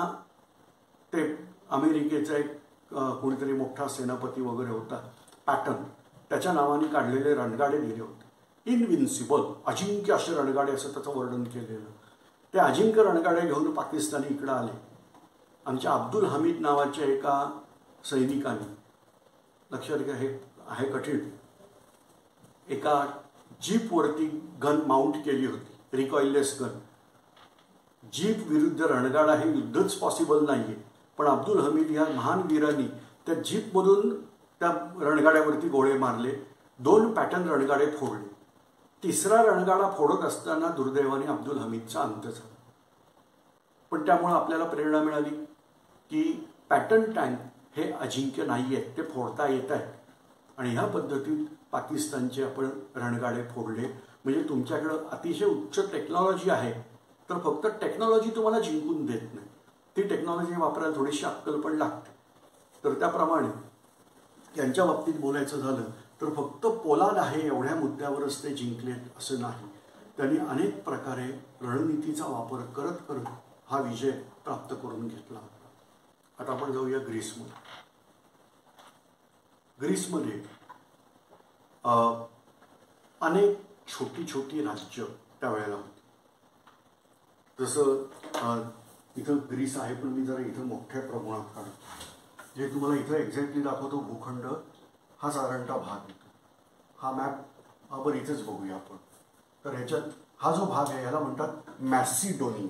ते अमेरिकेचा एक कोणीतरी मोठा सेनापती वगैरे होता पॅटर्न, त्याच्या नावाने काढलेले रणगाडे लिहिले होते. इनविन्सिबल, अजिंक्य असे रणगाडे असं त्याचं वर्णन केलेलं. ते अजिंक्य रणगाडे घेऊन पाकिस्तानी इकडं आले. आमच्या अब्दुल हमीद नावाच्या एका सैनिकाने, लक्षात घ्या हे आहे कठीण, एका जीपवरती गन माउंट केली होती, रिकॉइललेस गन. जीप विरुद्ध रणगाडा हे युद्धच पॉसिबल नाही आहे, पण अब्दुल हमीद या महान वीरांनी त्या जीपमधून त्या रणगाड्यावरती गोळे मारले. दोन पॅटर्न रणगाडे फोडले. तिसरा रणगाडा फोडत असताना दुर्दैवाने अब्दुल हमीदचा अंत झाला. पण त्यामुळे आपल्याला प्रेरणा मिळाली की पॅटर्न टँक हे अजिंक्य नाही आहेत, ते फोडता येत आहेत. आणि ह्या पद्धतीत पाकिस्तानचे आपण रणगाडे फोडले. म्हणजे तुमच्याकडं अतिशय उच्च टेक्नॉलॉजी आहे, तर फक्त टेक्नॉलॉजी तुम्हाला जिंकून देत नाही, ती टेक्नॉलॉजी वापरायला थोडीशी अक्कल पण लागते. तर त्याप्रमाणे यांच्या बाबतीत बोलायचं झालं तर फक्त पोलाद आहे एवढ्या मुद्द्यावरच ते जिंकलेत असं नाही. त्यांनी अनेक प्रकारे रणनीतीचा वापर करत करत हा विजय प्राप्त करून घेतला होता. आता आपण जाऊया ग्रीसमध्ये. ग्रीसमध्ये अनेक छोटी छोटी राज्य त्यावेळेला होती. जसं इथं ग्रीस आहे, पण मी जरा इथं मोठ्या प्रमाणात काढतो. जे तुम्हाला इथं एक्झॅक्टली दाखवतो भूखंड हा साधारणतः भाग येतो. हा मॅप आपण इथेच बघूया आपण. तर ह्याच्यात हा जो भाग आहे याला म्हणतात मॅसिडोनिया.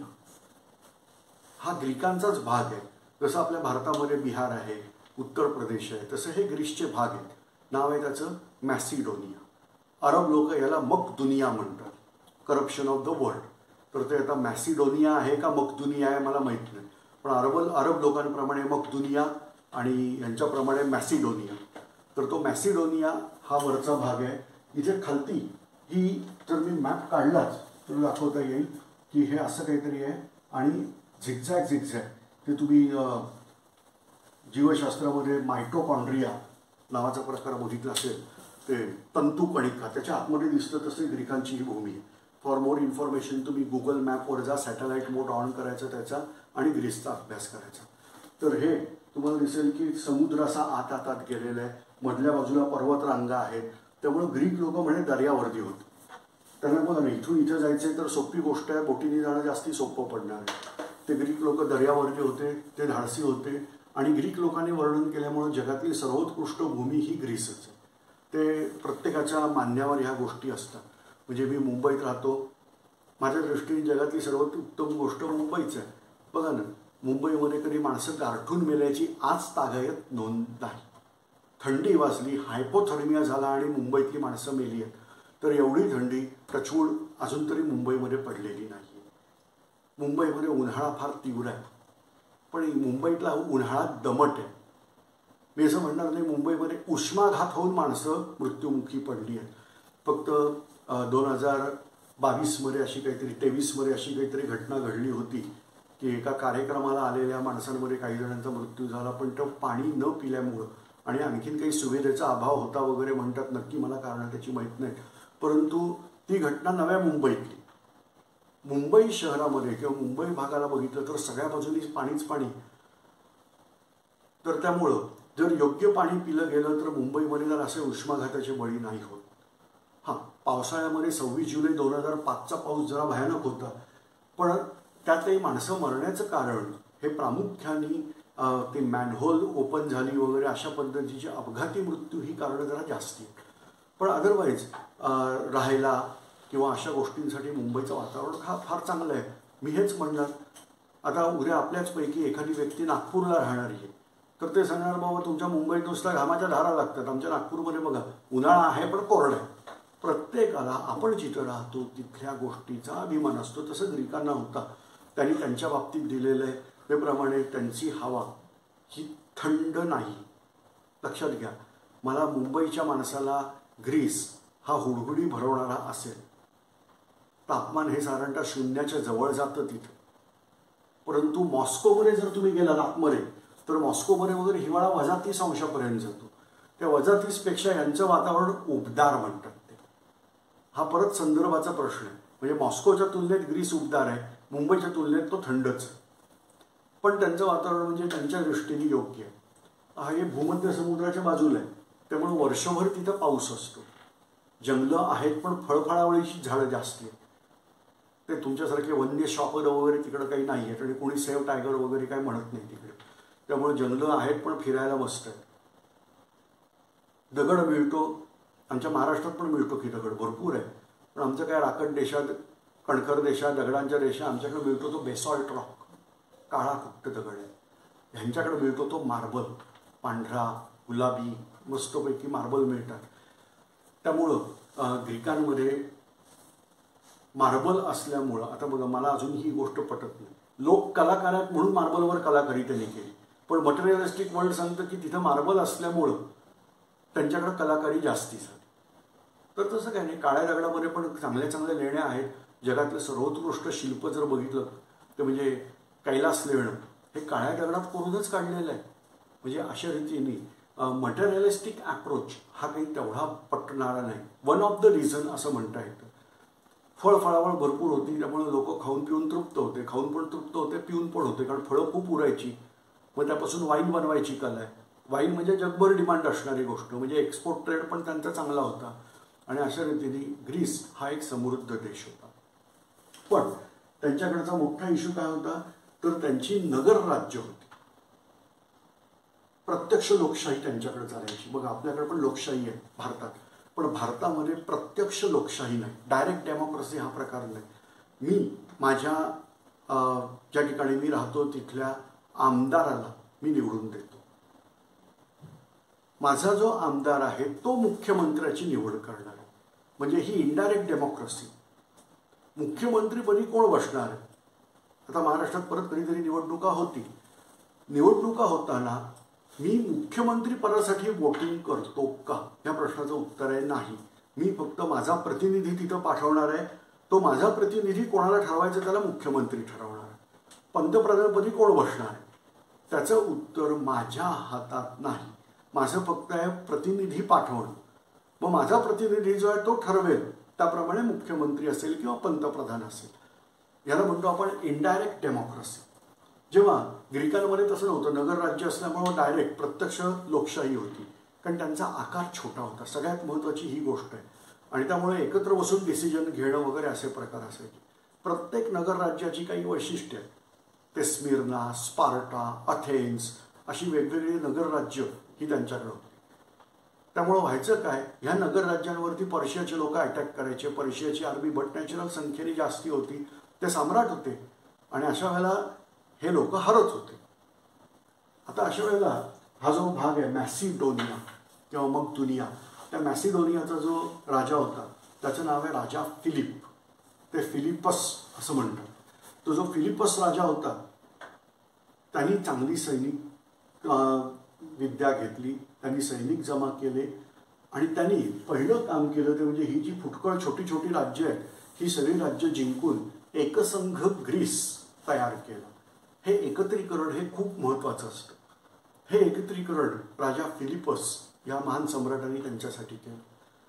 हा ग्रीकांचाच भाग आहे. जसं आपल्या भारतामध्ये बिहार आहे, उत्तर प्रदेश आहे, तसं हे ग्रीसचे भाग आहेत. नाव आहे त्याचं मॅसिडोनिया. अरब लोक याला मकदुनिया म्हणतात, करप्शन ऑफ द वर्ल्ड. तर ते आता मॅसिडोनिया आहे का मकदुनिया आहे मला माहीत नाही, पण अरब अरब लोकांप्रमाणे मकदुनिया आणि यांच्याप्रमाणे मॅसिडोनिया. तर तो मॅसिडोनिया हा वरचा भाग आहे. इथे खालती ही जर मी मॅप काढलाच तर दाखवता येईल की हे असं काहीतरी आहे. आणि झिगझॅग झिगझॅग ते तुम्ही जीवशास्त्रामध्ये मायटोकॉन्ड्रिया नावाचा प्रकार बघितला असेल, ते तंतुकणिका त्याच्या आतमध्ये दिसतं, तसे ग्रीकांची ही भूमी आहे. फॉर मोर इन्फॉर्मेशन तुम्ही गुगल मॅपवर जा, सॅटेलाईट मोड ऑन करायचा त्याचा आणि ग्रीसचा अभ्यास करायचा. तर हे तुम्हाला दिसेल की समुद्र असा आत आतात गेलेला आहे, मधल्या बाजूला पर्वतरांगा आहेत. त्यामुळे ग्रीक लोक म्हणे दर्यावर्दी होते. त्यांना बघा ना, इथून इथं जायचं तर सोपी गोष्ट आहे, बोटीने जाणं जास्ती सोपं पडणार आहे. ते ग्रीक लोक दर्यावर्दी होते, ते धाडसी होते. आणि ग्रीक लोकांनी वर्णन केल्यामुळे जगातील सर्वोत्कृष्ट भूमी ही ग्रीसच आहे. ते प्रत्येकाच्या मान्यावर ह्या गोष्टी असतात. म्हणजे मी मुंबईत राहतो, माझ्या दृष्टीने जगातली सर्वात उत्तम गोष्ट मुंबईच आहे. बघा ना, मुंबईमध्ये कधी माणसं गारठून मेल्याची आज तागायत नोंद नाही. थंडी वाजली, हायपोथर्मिया झाला आणि मुंबईतली माणसं मेली आहेत. तर एवढी थंडी टचवूड अजून तरी मुंबईमध्ये पडलेली नाही. मुंबईमध्ये उन्हाळा फार तीव्र आहे, पण मुंबईतला उन्हाळा दमट आहे. मी असं म्हणणार नाही मुंबईमध्ये उष्माघात होऊन माणसं मृत्युमुखी पडली आहेत. फक्त दोन हजार बावीसमध्ये अशी काहीतरी तेवीसमध्ये अशी काहीतरी घटना घडली होती की एका कार्यक्रमाला आलेल्या माणसांमध्ये काही जणांचा मृत्यू झाला, पण तो पाणी न पिल्यामुळं आणि आणखीन काही सुविधेचा अभाव होता वगैरे म्हणतात. नक्की मला कारण त्याची माहीत नाही, परंतु ती घटना नव्या मुंबईतली. मुंबई शहरामध्ये किंवा मुंबई भागाला बघितलं तर सगळ्या बाजूनी पाणीच पाणी. तर त्यामुळं जर योग्य पाणी पिलं गेलं तर मुंबईमध्ये जर असे उष्माघाताचे बळी नाही होत. हां, पावसाळ्यामध्ये सव्वीस जुलै दोन हजार पाचचा पाऊस जरा भयानक होता, पण त्यातही माणसं मरण्याचं कारण हे प्रामुख्याने ते मॅनहोल ओपन झाली वगैरे अशा पद्धतीचे अपघाती मृत्यू ही कारणं जरा जास्ती. पण अदरवाईज राहायला किंवा अशा गोष्टींसाठी मुंबईचं वातावरण हा फार चांगलं आहे. मी हेच म्हणणार, आता उद्या आपल्याचपैकी एखादी व्यक्ती नागपूरला राहणारी आहे, तर ते सांगणार बाबा तुमच्या मुंबईत नुसता घामाच्या धारा लागतात, आमच्या नागपूरमध्ये बघा उन्हाळा आहे पण कोरडं आहे. प्रत्येकाला आपण जिथं राहतो तिथल्या गोष्टीचा अभिमान असतो. तसं ग्रीकांना होता. त्यांनी त्यांच्या बाबतीत दिलेलं आहे त्याप्रमाणे त्यांची हवा ही थंड नाही. लक्षात घ्या, मला मुंबईच्या माणसाला ग्रीस हा हुडहुडी भरवणारा असेल. तापमान हे साधारणतः शून्याच्या जवळ जातं तिथं. परंतु मॉस्कोमध्ये जर तुम्ही गेला आतमध्ये तर मॉस्कोमध्ये वगैरे हिवाळा वजा तीस अंशापर्यंत जातो. त्या वजा तीसपेक्षा यांचं वातावरण उबदार म्हणतात ते. हा परत संदर्भाचा प्रश्न आहे. म्हणजे मॉस्कोच्या तुलनेत ग्रीस उबदार आहे, मुंबईच्या तुलनेत तो थंडच, पण त्यांचं वातावरण म्हणजे त्यांच्या दृष्टीने योग्य आहे. हा हे भूमध्य समुद्राच्या बाजूला आहे. त्यामुळे वर्षभर तिथं पाऊस असतो. जंगलं आहेत पण फळफळावळीची झाडं जास्त आहेत. ते तुमच्यासारखे वन्य शॉपर वगैरे तिकडं काही नाही आहेत आणि कोणी सेव्ह टायगर वगैरे काही म्हणत नाही तिकडे. त्यामुळे जंगलं आहेत पण फिरायला मस्त आहेत. दगड मिळतो, आमच्या महाराष्ट्रात पण मिळतो की दगड भरपूर आहे. पण आमचं काय राकट देशात, कणखर देशात, दगडांच्या देशात आमच्याकडे मिळतो तो बेसॉल्ट रॉक, काळा कुट्ट दगड आहे. ह्यांच्याकडे मिळतो तो मार्बल, पांढरा गुलाबी मस्तपैकी मार्बल मिळतात. त्यामुळं ग्रीकांमध्ये मार्बल असल्यामुळं, आता बघा मला अजून ही गोष्ट पटत नाही, लोक कलाकार आहेत म्हणून मार्बलवर कलाकारी त्यांनी केली, पण मटेरियलिस्टिक वर्ल्ड सांगतं की तिथं मार्बल असल्यामुळं त्यांच्याकडे कलाकारी जास्ती झाली. तर तसं काय नाही, काळ्या दगडामध्ये पण चांगल्या चांगल्या लेण्या आहेत. जगातलं सर्वोत्कृष्ट शिल्प जर बघितलं तर म्हणजे कैलास लेणं हे काळ्या दगडात करूनच काढलेलं आहे. म्हणजे अशा रीतीने मटेरियलिस्टिक अप्रोच हा काही तेवढा पटणारा नाही. वन ऑफ द रिझन असं म्हणता येतं. फळफळावळ भरपूर होती त्यामुळे लोक खाऊन पिऊन तृप्त होते, खाऊन पण तृप्त होते, पिऊन पण होते, कारण फळं खूप उरायची. मग त्यापासून वाईन बनवायची कला आहे. वाईन म्हणजे जगभर डिमांड असणारी गोष्ट, म्हणजे एक्सपोर्ट ट्रेड पण त्यांचा चांगला होता. आणि अशा रीतीने ग्रीस हा एक समृद्ध देश होता. पण त्यांच्याकडचा मोठा इश्यू काय होता तर त्यांची नगर राज्य होती. प्रत्यक्ष लोकशाही त्यांच्याकडे चालायची. बघा आपल्याकडे पण लोकशाही आहे भारतात, पण भारतामध्ये प्रत्यक्ष लोकशाही नाही, डायरेक्ट डेमोक्रेसी हा प्रकार नाही. मी माझ्या ज्या ठिकाणी मी राहतो तिथल्या आमदाराला मी निवडून देतो. माझा जो आमदार आहे तो मुख्यमंत्र्याची निवड करणार आहे. म्हणजे ही इनडायरेक्ट डेमोक्रेसी. मुख्यमंत्रीपदी कोण बसणार आहे? आता महाराष्ट्रात परत कधीतरी निवडणुका होती. निवडणुका होताना मी मुख्यमंत्री पदासाठी वोटिंग करतो का या प्रश्नाचं उत्तर आहे नाही. मी फक्त माझा प्रतिनिधी तिथं पाठवणार आहे. तो माझा प्रतिनिधी कोणाला ठरवायचं त्याला मुख्यमंत्री ठरवणार आहे. पंतप्रधानपदी कोण बसणार आहे त्याचं उत्तर माझ्या हातात नाही. माझं फक्त आहे प्रतिनिधी पाठवणं. मग माझा प्रतिनिधी जो आहे तो ठरवेल त्याप्रमाणे मुख्यमंत्री असेल किंवा पंतप्रधान असेल. याला म्हणतो आपण इनडायरेक्ट डेमोक्रेसी. जेव्हा ग्रीकांमध्ये तसं नव्हतं, नगर राज्य असल्यामुळे डायरेक्ट प्रत्यक्ष लोकशाही होती, कारण त्यांचा आकार छोटा होता. सगळ्यात महत्त्वाची ही गोष्ट आहे. आणि त्यामुळे एकत्र बसून डिसिजन घेणं वगैरे असे प्रकार असायचे. प्रत्येक नगर राज्याची काही वैशिष्ट्य आहेत. ते स्मिर्ना, स्पार्टा, अथेन्स अशी वेगवेगळी नगर राज्य ही त्यांच्याकडे होती. त्यामुळं व्हायचं काय, ह्या नगर राज्यांवरती पर्शियाचे लोक अटॅक करायचे. पर्शियाची आर्मी बट नॅचरल संख्येने जास्ती होती, ते सम्राट होते आणि अशा वेळेला हे लोक हरत होते. आता अशा वेळेला हा जो भाग आहे मॅसिडोनिया किंवा मग दुनिया, त्या मॅसिडोनियाचा जो राजा होता त्याचं नाव आहे राजा फिलिप. ते फिलिपस असं म्हणतात. तो जो फिलिपस राजा होता त्यांनी चांगली सैनिक विद्या घेतली, त्यांनी सैनिक जमा केले आणि त्यांनी पहिलं काम केलं ते म्हणजे ही जी फुटकळ छोटी छोटी राज्य आहेत ही सगळी राज्य जिंकून एकसंघ ग्रीस तयार केलं. हे एकत्रीकरण हे खूप महत्त्वाचं असतं. हे एकत्रीकरण राजा फिलिपस या महान सम्राटांनी त्यांच्यासाठी केलं.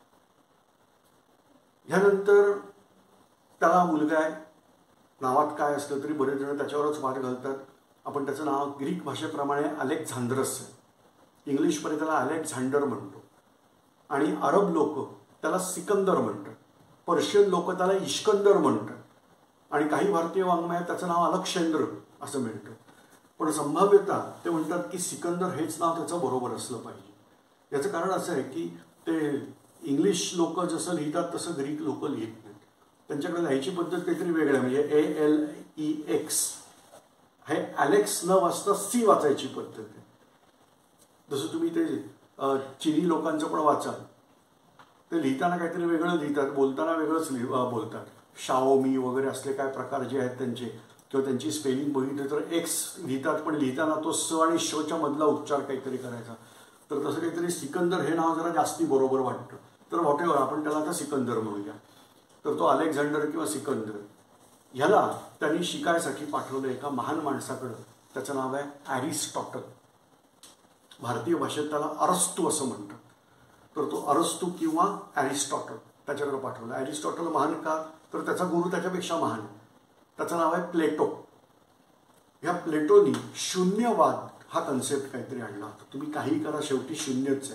ह्यानंतर त्याला मुलगा आहे, नावात काय असलं तरी बरेच जण त्याच्यावरच वाद घालतात. आपण त्याचं नाव ग्रीक भाषेप्रमाणे अलेक्झांद्रस आहे, इंग्लिशमध्ये त्याला अलेक्झांडर म्हणतो आणि अरब लोक त्याला सिकंदर म्हणतात, पर्शियन लोक त्याला इस्कंदर म्हणतात आणि काही भारतीय वाङ्मयात त्याचं नाव अलक्षेंद्र असं मिळतं. पण संभाव्यता ते म्हणतात की सिकंदर हेच नाव त्याचं बरोबर असलं पाहिजे. याचं कारण असं आहे की ते इंग्लिश लोक जसं लिहितात तसं ग्रीक लोक लिहित नाहीत. त्यांच्याकडे लिहायची पद्धत काहीतरी वेगळी आहे. म्हणजे ए एल ई एक्स हे ॲलेक्स न वाचता सी वाचायची पद्धत आहे. जसं तुम्ही ते चिनी लोकांचं पण वाचाल, ते लिहिताना काहीतरी वेगळं लिहितात, बोलताना वेगळंच लिह बोलतात. शाओमी वगैरे असले काय प्रकार जे आहेत त्यांचे किंवा त्यांची स्पेलिंग बघितली तर एक्स लिहितात, पण लिहिताना तो स आणि शच्या मधला उच्चार काहीतरी करायचा. तर तसं काहीतरी सिकंदर हे नाव जरा जास्ती बरोबर वाटतं. तर व्हॉटेवर आपण त्याला आता सिकंदर म्हणूया. तर तो अलेक्झांडर किंवा सिकंदर ह्याला त्यांनी शिकायसाठी पाठवलं एका महान माणसाकडं. त्याचं नाव आहे ॲरिस्टॉटल. भारतीय भाषेत त्याला अरस्तू असं म्हणतात. तर तो अरस्तू किंवा ॲरिस्टॉटल त्याच्याकडे पाठवलं. ॲरिस्टॉटल महान का, तर त्याचा गुरु त्याच्यापेक्षा महान आहे. त्याचं नाव आहे प्लेटो. ह्या प्लेटोनी शून्यवाद हा कन्सेप्ट काहीतरी आणला होता. तुम्ही काही करा शेवटी शून्यच आहे.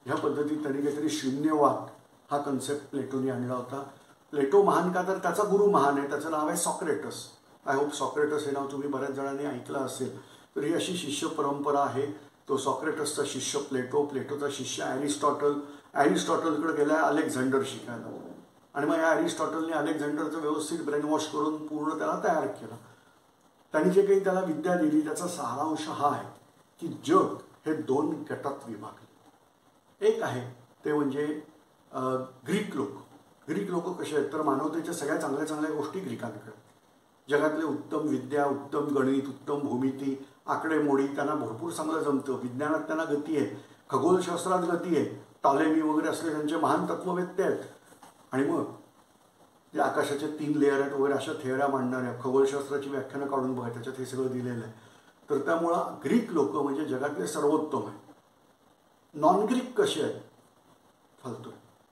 ह्या पद्धतीत त्यांनी काहीतरी शून्यवाद हा कन्सेप्ट प्लेटोने आणला होता. प्लेटो महान का, तर त्याचा गुरु महान आहे, त्याचं नाव आहे सॉक्रेटस. आय होप सॉक्रेटस हे नाव तुम्ही बऱ्याच जणांनी ऐकलं असेल. तर ही अशी शिष्य परंपरा आहे. तो सॉक्रेटसचा शिष्य प्लेटो, प्लेटोचा शिष्य ॲरिस्टॉटल, ॲरिस्टॉटलकडे गेला आहे अलेक्झांडर शिकायला, आणि मग या ॲरिस्टॉटलने अलेक्झांडरचं व्यवस्थित ब्रेन वॉश करून पूर्ण त्याला तयार केलं. त्यांनी जे काही त्याला विद्या दिली त्याचा सारांश हा आहे की जग हे दोन गटात विभागले. एक आहे ते म्हणजे ग्रीक लोक. ग्रीक लोक कसे आहेत, तर मानवतेच्या सगळ्या चांगल्या चांगल्या गोष्टी ग्रीकांकडे. जगातले उत्तम विद्या, उत्तम गणित, उत्तम भूमिती, आकडेमोडी त्यांना भरपूर चांगलं जमतं. विज्ञानात त्यांना गती आहे, खगोलशास्त्रात गती आहे. टॉलेमी वगैरे असले त्यांचे महान तत्ववेत्ते आहेत. आणि मग जे आकाशाचे तीन लेअर आहेत वगैरे अशा थेअऱ्या मांडणाऱ्या, खगोलशास्त्राची व्याख्यानं काढून बघा, त्याच्यात हे सगळं दिलेलं आहे. तर त्यामुळं ग्रीक लोक म्हणजे जगातले सर्वोत्तम आहे. नॉन ग्रीक कसे आहेत, फालतू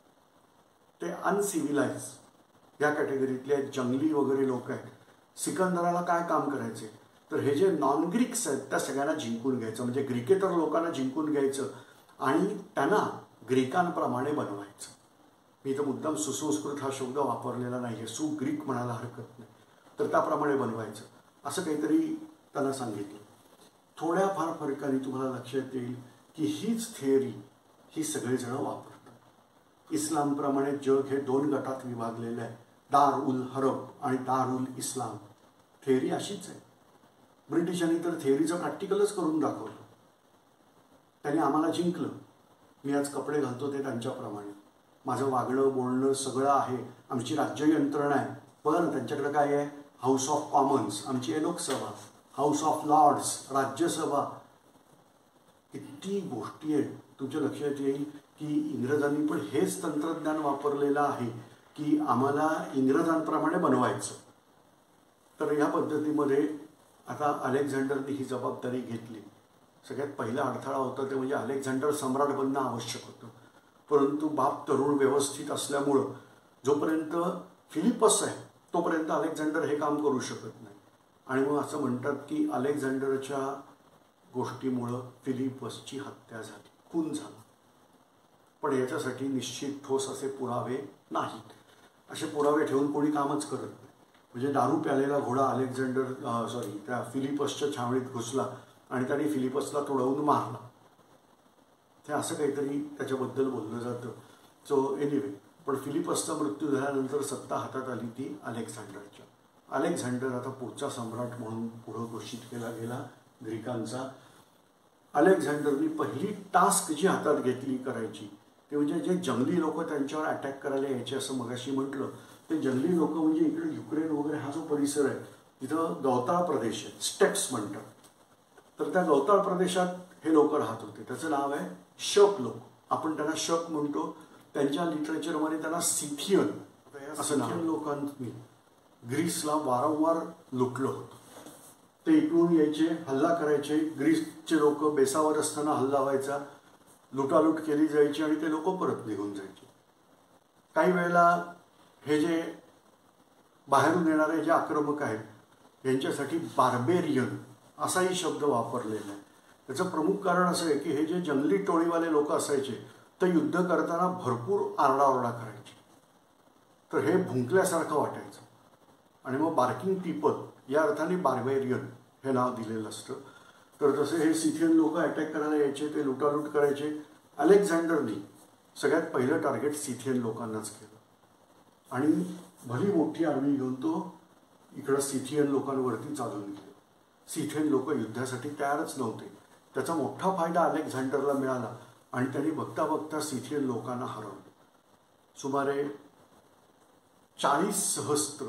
ते अनसिव्हिलाइज या कॅटेगरीतले आहेत, जंगली वगैरे लोक आहेत. सिकंदराला काय काम करायचे, तर हे जे नॉन ग्रीक्स आहेत त्या सगळ्यांना जिंकून घ्यायचं, म्हणजे ग्रीकेतर लोकांना जिंकून घ्यायचं आणि त्यांना ग्रीकांप्रमाणे बनवायचं. मी इथं मुद्दाम सुसंस्कृत हा शब्द वापरलेला नाही आहे, सुग्रीक म्हणायला हरकत नाही. तर त्याप्रमाणे बनवायचं असं काहीतरी त्यांना सांगितलं. थोड्याफार फरकाने तुम्हाला लक्षात येईल की हीच थिअरी ही सगळेजण वापरतात. इस्लामप्रमाणे जग हे दोन गटात विभागलेलं आहे, दार उल हरब आणि दार उल इस्लाम. थिअरी अशीच आहे. ब्रिटिशांनी तर थिअरीचं प्रॅक्टिकलच करून दाखवलं. त्यांनी आम्हाला जिंकलं. मी आज कपडे घालतो ते त्यांच्याप्रमाणे, माझं वागणं बोलणं सगळं आहे, आमची राज्य यंत्रणा आहे. बघा ना त्यांच्याकडे काय आहे, हाऊस ऑफ कॉमन्स, आमची आहे Lok Sabha, House of Lords Rajya Sabha. किती गोष्टी आहेत. तुमच्या लक्षात येईल की इंग्रजांनी पण हेच तंत्रज्ञान वापरलेलं आहे की आम्हाला इंग्रजांप्रमाणे बनवायचं. तर या पद्धतीमध्ये आता अलेक्झांडरने ही जबाबदारी घेतली. सगळ्यात पहिला अडथळा होता ते म्हणजे अलेक्झांडर सम्राट बनणं आवश्यक होतं, परंतु बाप तरुण व्यवस्थित असल्यामुळं जोपर्यंत फिलिपस आहे तोपर्यंत अलेक्झांडर हे काम करू शकत नाही. आणि मग असं म्हणतात की अलेक्झांडरच्या गोष्टीमुळं फिलिपसची हत्या झाली, खून झाला. पण याच्यासाठी निश्चित ठोस असे पुरावे नाहीत. असे पुरावे ठेवून कोणी कामच करत नाही. म्हणजे दारू प्यालेला घोडा अलेक्झांडर सॉरी त्या फिलिपसच्या छावणीत घुसला आणि त्याने फिलिपसला तोडवून मारला, ते असं काहीतरी त्याच्याबद्दल बोललं जातं. सो एनिवे, पण फिलिपसचा मृत्यू झाल्यानंतर सत्ता हातात आली ती अलेक्झांडरच्या. अलेक्झांडर आता पुढचा सम्राट म्हणून पुढं घोषित केला गेला ग्रीकांचा. अलेक्झांडरनी पहिली टास्क जी हातात घेतली करायची ते म्हणजे जे जंगली लोक त्यांच्यावर अटॅक करायला यायचे असं मगाशी म्हटलं, ते जंगली लोक म्हणजे इकडे युक्रेन वगैरे हा जो परिसर आहे तिथं गवताळ प्रदेश आहे, स्टेप्स म्हणतात. तर त्या गवताळ प्रदेशात हे लोक राहत होते. त्याचं नाव आहे शक लोक. आपण त्यांना शक म्हणतो. त्यांच्या लिटरेचरमध्ये त्यांना सिथियन असं नाव. लोकांनी ग्रीसला वारंवार लुटलं होतं. ते इकडून यायचे, हल्ला करायचे. ग्रीसचे लोक बेसावर असताना हल्ला व्हायचा, लुटालूट केली जायची आणि ते लोक परत निघून जायचे. काही वेळेला हे जे बाहेरून येणारे जे आक्रमक आहेत यांच्यासाठी बार्बेरियन असाही शब्द वापरलेला आहे. त्याचं प्रमुख कारण असं आहे की हे जे जंगली टोळीवाले लोक असायचे ते युद्ध करताना भरपूर आरडाओरडा करायचे, तर हे भुंकल्यासारखं वाटायचं. आणि मग बार्किंग पीपल या अर्थाने बार्बेरियन हे नाव दिलेलं असतं. तर तसे हे सिथियन लोक अटॅक करायला यायचे, ते लुटालूट करायचे. अलेक्झांडरनी सगळ्यात पहिलं टार्गेट सिथियन लोकांनाच केलं आणि भली मोठी आर्मी घेऊन तो इकडं सिथियन लोकांवरती चालून गेला. सिथियन लोक युद्धासाठी तयारच नव्हते. त्याचा मोठा फायदा अलेक्झांडरला मिळाला आणि त्यांनी बघता बघता सिथियन लोकांना हरवलं. सुमारे चाळीस सहस्त्र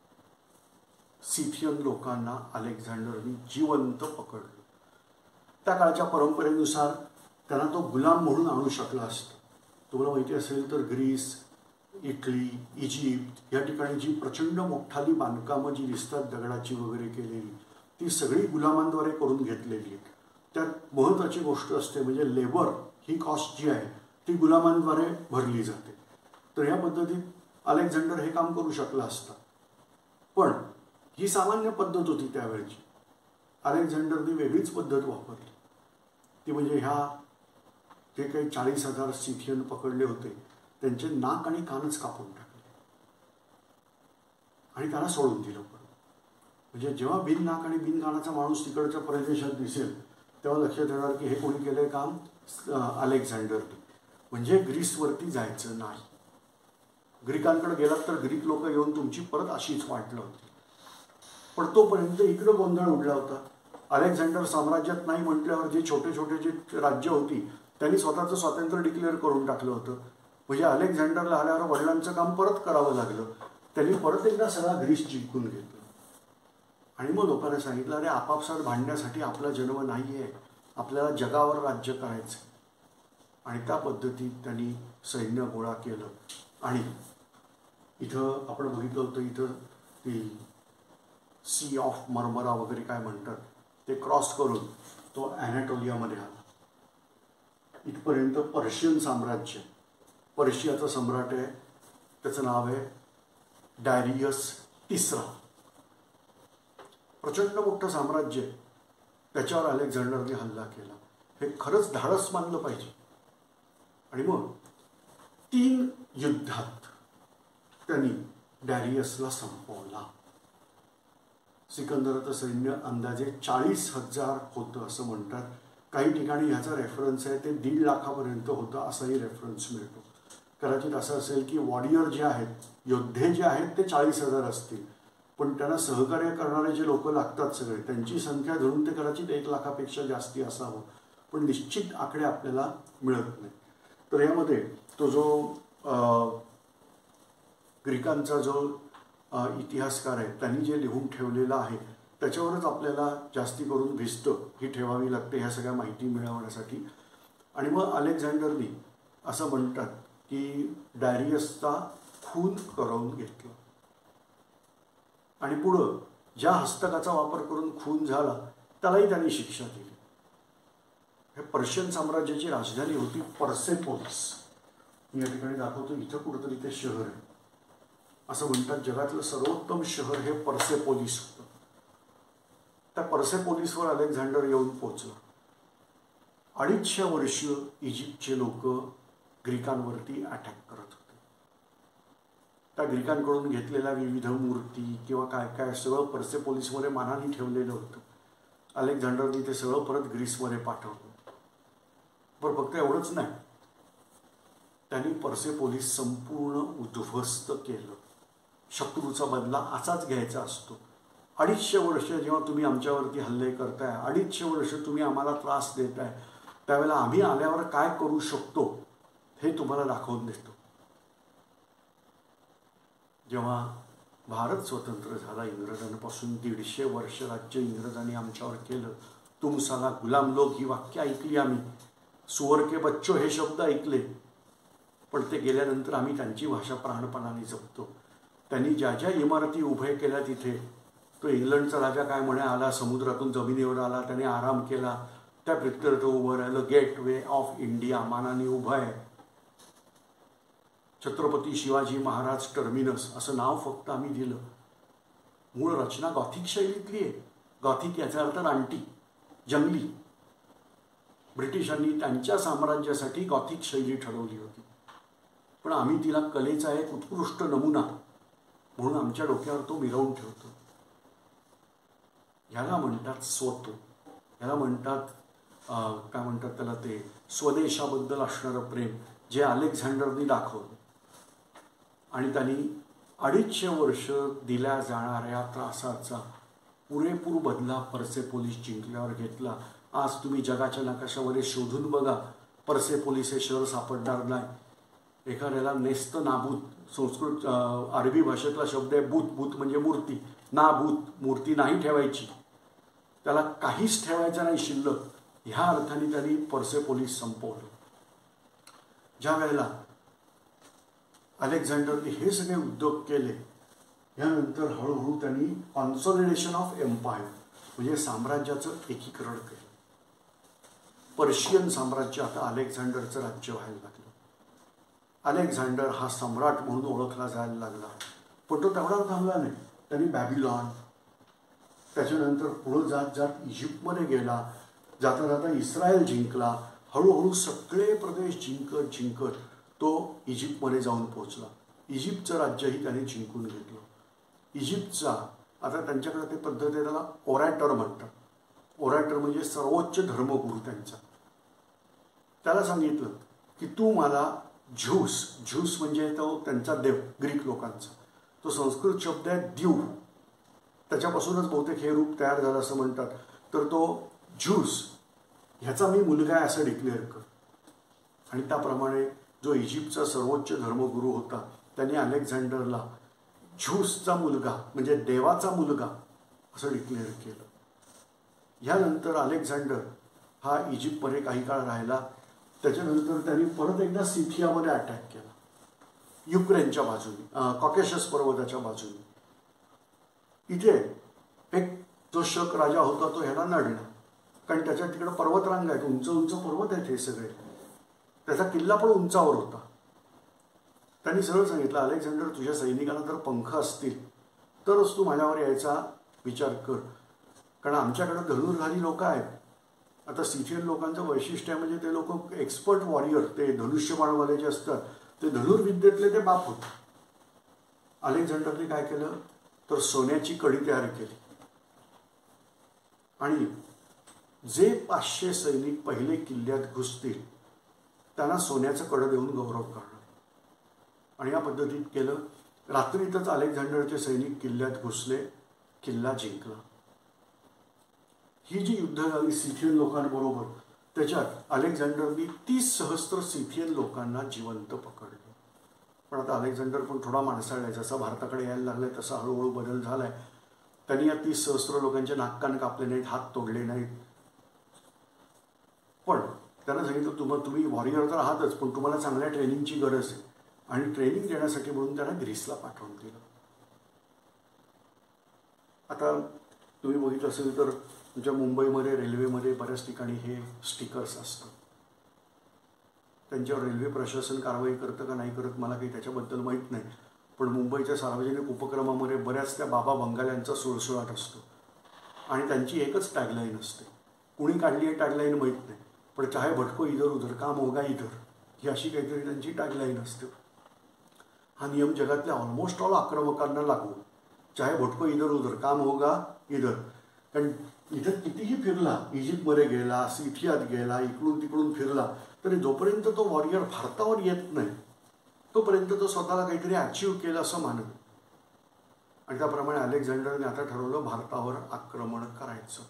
सिथियन लोकांना अलेक्झांडरनी जिवंत पकडलं. त्या काळच्या परंपरेनुसार त्यांना तो गुलाम म्हणून आणू शकला असता. तुम्हाला माहिती असेल तर ग्रीस, इटली, इजिप्त या ठिकाणी जी प्रचंड मोठाली बांधकामं जी दिसतात दगडाची वगैरे केलेली, ती सगळी गुलामांद्वारे करून घेतलेली आहेत. त्यात महत्त्वाची गोष्ट असते म्हणजे लेबर ही कॉस्ट जी आहे ती गुलामांद्वारे भरली जाते. तर ह्या पद्धतीत अलेक्झांडर हे काम करू शकला असता. पण ही सामान्य पद्धत होती त्यावेळची. अलेक्झांडरने वेगळीच पद्धत वापरली. ती म्हणजे ह्या जे काही चाळीस हजार सिथियन पकडले होते त्यांचे नाक आणि कानच कापून टाकले आणि त्याला सोडून दिलं. पण म्हणजे जेव्हा बिन नाक आणि बिन कानाचा माणूस तिकडच्या प्रदेशात दिसेल तेव्हा लक्षात येणार की हे कोणी केलंय काम, अलेक्झांडरने. म्हणजे ग्रीसवरती जायचं नाही. ग्रीकांकडे गेलात तर ग्रीक लोक येऊन तुमची परत अशीच वाटलं होती. पण तोपर्यंत इकडं गोंधळ उडला होता. अलेक्झांडर साम्राज्यात नाही म्हटल्यावर जे छोटे छोटे जे राज्य होती त्यांनी स्वतःचं स्वातंत्र्य डिक्लेअर करून टाकलं होतं. म्हणजे अलेक्झांडरला आल्यावर वडिलांचं काम परत करावं लागलं. त्यांनी परत एकदा सगळा ग्रीस जिंकून घेतलं आणि मग लोकांना सांगितलं, अरे आपापसात भांडण्यासाठी आपला जन्म नाही आहे, आपल्याला जगावर राज्य करायचं. आणि त्या पद्धतीत त्यांनी सैन्य गोळा केलं आणि इथं आपण बघितलं होतं, इथं ती सी ऑफ मर्मरा वगैरे काय म्हणतात ते क्रॉस करून तो ॲनाटोलियामध्ये आला. इथपर्यंत पर्शियन साम्राज्य, पर्शियाचा सम्राट आहे, त्याचं नाव आहे डायरियस तिसरा. प्रचंड मोठं साम्राज्य, त्याच्यावर अलेक्झांडरने हल्ला केला. हे खरंच धाडस मानलं पाहिजे. आणि मग तीन युद्धात त्यांनी डॅरियसला संपवला. सिकंदराचं सैन्य अंदाजे चाळीस हजार होतं असं म्हणतात. काही ठिकाणी ह्याचा रेफरन्स आहे ते दीड लाखापर्यंत होतं असाही रेफरन्स मिळतो. कदाचित असं असेल की वॉरियर जे आहेत, योद्धे जे आहेत ते चाळीस हजार असतील, पण त्यांना सहकार्य करणारे जे लोक लागतात सगळे त्यांची संख्या धरून ते कदाचित एक लाखापेक्षा जास्ती असावं, पण निश्चित आकडे आपल्याला मिळत नाही. तर यामध्ये तो जो ग्रीकांचा जो इतिहासकार आहे त्यांनी जे लिहून ठेवलेलं आहे त्याच्यावरच आपल्याला जास्ती करून भिस्त ही ठेवावी लागते ह्या सगळ्या माहिती मिळवण्यासाठी. आणि मग अलेक्झांडरनी असं म्हणतात की डॅरियसचा खून करवून घेतला आणि पुढं ज्या हस्तकाचा वापर करून खून झाला त्यालाही त्यांनी शिक्षा दिली. हे पर्शियन साम्राज्याची राजधानी होती पर्सेपोलिस. मी या ठिकाणी दाखवतो, इथं कुठंतरी ते शहर आहे. असं म्हणतात जगातलं सर्वोत्तम शहर हे पर्सेपोलिस होतं. त्या पर्सेपोलिसवर अलेक्झांडर येऊन पोचला. अडीचशे वर्ष इजिप्तचे लोक ग्रीकांवरती अटॅक करत होते. त्या ग्रीकांकडून घेतलेल्या विविध मूर्ती किंवा काय काय सगळं पर्सेपोलिसमध्ये मानाने ठेवलेलं होतं. अलेक्झांडरनी ते सगळं परत ग्रीसमध्ये पाठवलं. बरं, फक्त एवढंच नाही, त्यांनी पर्सेपोलिस संपूर्ण उद्ध्वस्त केलं. शत्रूचा बदला असाच घ्यायचा असतो. अडीचशे वर्ष जेव्हा तुम्ही आमच्यावरती हल्ले करताय, अडीचशे वर्ष तुम्ही आम्हाला त्रास देताय, त्यावेळेला आम्ही आल्यावर काय करू शकतो हे तुम्हाला दाखवून देतो. जेव्हा भारत स्वतंत्र झाला इंग्रजांपासून, दीडशे वर्ष राज्य इंग्रजांनी आमच्यावर केलं. तुम साला गुलाम लोक ही वाक्य ऐकली आम्ही, सुवर के बच्चो हे शब्द ऐकले, पण ते गेल्यानंतर आम्ही त्यांची भाषा प्राणपणाने जपतो. त्यांनी ज्या ज्या इमारती उभे केल्या तिथे, तो इंग्लंडचा राजा काय म्हणे आला, समुद्रातून जमिनीवर आला, त्याने आराम केला, त्या प्रित्यर्थ उभं राहिलं. गेट वे ऑफ इंडिया मानाने उभं आहे. छत्रपती शिवाजी महाराज टर्मिनस असं नाव फक्त आम्ही दिलं. मूळ रचना गॉथिक शैलीतली आहे. गॉथिक याचा अर्थ रानटी, जंगली. ब्रिटिशांनी त्यांच्या साम्राज्यासाठी गॉथिक शैली ठरवली होती, पण आम्ही तिला कलेचा एक उत्कृष्ट नमुना म्हणून आमच्या डोक्यावर तो मिरवून ठेवतो. ह्याला म्हणतात स्वत्व, ह्याला म्हणतात काय म्हणतात त्याला ते स्वदेशाबद्दल असणारं प्रेम, जे अलेक्झांडरनी दाखवलं. आणि त्यांनी अडीचशे वर्ष दिल्या जाणाऱ्या त्रासाचा पुरेपूर बदला पर्सेपोलिस जिंकल्यावर घेतला. आज तुम्ही जगाच्या नकाशामध्ये शोधून बघा, पर्सेपोलिस हे शहर सापडणार नाही. एखाद्याला नेस्त नाबूत, संस्कृत अरबी भाषेतला शब्द आहे भूत, भूत म्हणजे मूर्ती, नाबूत मूर्ती नाही ठेवायची, त्याला काहीच ठेवायचं नाही शिल्लक, ह्या अर्थाने त्यांनी पर्सेपोलिस संपवलं. ज्या वेळेला अलेक्झांडरने हे सगळे उद्योग केले, यानंतर हळूहळू त्यांनी कॉन्सॉलिडेशन ऑफ एम्पायर म्हणजे साम्राज्याचं एकीकरण केलं. पर्शियन साम्राज्य आता अलेक्झांडरचं राज्य व्हायला लागलं. अलेक्झांडर हा सम्राट म्हणून ओळखला जायला लागला. पण तो तेवढा थांबला नाही. त्यांनी बॅबिलॉन, त्याच्यानंतर पुढं जात जात इजिप्तमध्ये गेला, जाता जाता इस्रायल जिंकला. हळूहळू सगळे प्रदेश जिंकत जिंकत तो इजिप्तमध्ये जाऊन पोहोचला. इजिप्तचं राज्यही त्याने जिंकून घेतलं. इजिप्तचा आता त्यांच्याकडे ते पद्धत आहे, त्याला ओरॅटर म्हणतात. ओरॅटर म्हणजे सर्वोच्च धर्मगुरू त्यांचा. त्याला सांगितलं की तू मला झ्यूस, झ्यूस म्हणजे तो त्यांचा देव ग्रीक लोकांचा, तो संस्कृत शब्द आहे द्यू, त्याच्यापासूनच बहुतेक हे रूप तयार झालं असं म्हणतात. तर तो झ्यूस ह्याचा मी मुलगा आहे असं डिक्लेअर कर. आणि त्याप्रमाणे जो इजिप्तचा सर्वोच्च धर्मगुरू होता त्यांनी अलेक्झांडरला झ्यूसचा मुलगा म्हणजे देवाचा मुलगा असं डिक्लेअर केलं. ह्यानंतर अलेक्झांडर हा इजिप्तमध्ये काही काळ राहिला. त्याच्यानंतर त्यांनी परत एकदा सिथियामध्ये अटॅक केला, युक्रेनच्या बाजूने, कॉकेशस पर्वताच्या बाजूने. इथे एक जो शक राजा होता तो ह्याला नडला, कारण त्याच्या तिकडे पर्वतरांग आहेत, उंच उंच पर्वत आहेत हे सगळे. त्याचा किल्ला पण उंचावर होता. त्यांनी सरळ सांगितलं, अलेक्झांडर तुझ्या सैनिकांना जर पंख असतील तरच तू माझ्यावर यायचा विचार कर, कारण आमच्याकडे धनुर्धारी लोक आहेत. आता सिथियन लोकांचं वैशिष्ट्य म्हणजे ते लोक एक्सपर्ट वॉरियर, ते धनुष्यबाणवाले जे असतात ते धनुर्विद्येतले ते बाप होते. अलेक्झांडरने काय केलं तर सोन्याची कडी तयार केली आणि जे पाचशे सैनिक पहिले किल्ल्यात घुसतील त्यांना सोन्याचं कडं देऊन गौरव करणार. आणि या पद्धतीत केलं. रात्रीतच अलेक्झांडरचे सैनिक किल्ल्यात घुसले, किल्ला जिंकला. ही जी युद्ध झाली सिथियन लोकांबरोबर, त्याच्यात अलेक्झांडरनी तीस सहस्त्र सिथियन लोकांना जिवंत पकडले. पण आता अलेक्झांडर पण थोडा माणसाळलाय, जसा भारताकडे यायला लागलाय तसा हळूहळू बदल झालाय. त्यांनी या तीस सहस्त्र लोकांचे नाककान कापले नाहीत, हात तोडले नाहीत. पण त्यांना सांगितलं तुम्हाला तुम्ही वॉरियर तर आहातच, पण तुम्हाला चांगल्या ट्रेनिंगची गरज आहे. आणि ट्रेनिंग देण्यासाठी म्हणून त्यांना ग्रीसला पाठवून दिलं. आता तुम्ही बघितलं असेल तर तुमच्या मुंबईमध्ये रेल्वेमध्ये बऱ्याच ठिकाणी हे स्टिकर्स असतात. त्यांच्यावर रेल्वे प्रशासन कारवाई करतं का नाही करत मला काही त्याच्याबद्दल माहीत नाही, पण मुंबईच्या सार्वजनिक उपक्रमामध्ये बऱ्याच त्या बाबा बंगाल्यांचा सुळसुळाट असतो आणि त्यांची एकच टॅगलाईन असते. कुणी काढली आहे टॅगलाईन माहीत नाही, पण चाहे भटको इधर उधर काम होगा इधर, ही अशी काहीतरी त्यांची टॅगलाईन असते. हा नियम जगातल्या ऑलमोस्ट ऑल आक्रमकांना लागू, चाहे भटको इधर उधर काम होगा इधर. कारण इथं कितीही फिरला, इजिप्तमध्ये गेला, सिथियात गेला, इकडून तिकडून फिरला, तरी जोपर्यंत तो वॉरियर भारतावर येत नाही तोपर्यंत तो स्वतःला काहीतरी अचीव केलं असं मानत. आणि त्याप्रमाणे अलेक्झांडरने आता ठरवलं भारतावर आक्रमण करायचं.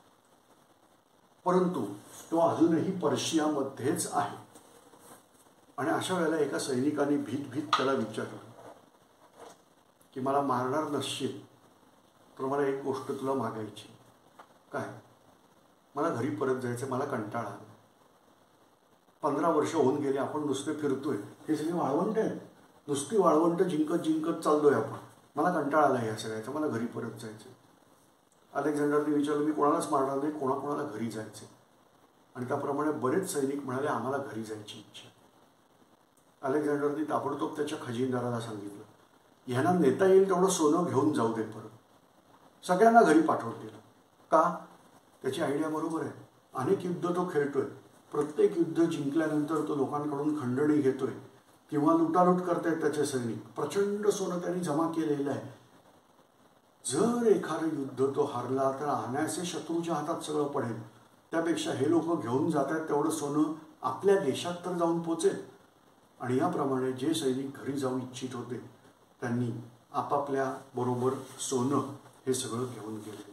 परंतु तो अजूनही पर्शियामध्येच आहे. आणि अशा वेळेला एका सैनिकाने भीत भीत त्याला विचारलं की मला मारणार नसशील तर मला एक गोष्ट तुला मागायची. काय? मला घरी परत जायचं, मला कंटाळा आला. पंधरा वर्ष होऊन गेले, आपण नुसते फिरतोय, हे सगळे वाळवंट आहेत, नुसती वाळवंट जिंकत जिंकत चाललोय आपण, मला कंटाळा आला या सगळ्याचा, मला घरी परत जायचं. अलेक्झांडरने विचारलं मी कोणालाच मारणार नाही, कोणाकोणाला घरी जायचं. आणि त्याप्रमाणे बरेच सैनिक म्हणाले आम्हाला घरी जायची इच्छा. अलेक्झांडरने ताबडतोब त्याच्या खजिनदाराला सांगितलं ह्यांना नेता येईल तेवढं सोनं घेऊन जाऊ दे, परत सगळ्यांना घरी पाठवून दिलं. का? त्याची आयडिया बरोबर आहे. अनेक युद्ध तो खेळतोय, प्रत्येक युद्ध जिंकल्यानंतर तो लोकांकडून खंडणी घेतोय किंवा लुटालूट करतायत त्याचे सैनिक. प्रचंड सोनं त्यांनी जमा केलेलं आहे. जर एखादं युद्ध तो हरला तर अनायासे शत्रूच्या हातात सगळं पडेल. त्यापेक्षा हे लोक घेऊन जात आहेत तेवढं सोनं आपल्या देशात तर जाऊन पोचेल. आणि याप्रमाणे जे सैनिक घरी जाऊ इच्छित होते त्यांनी आपापल्या बरोबर सोनं हे सगळं घेऊन गेलेले.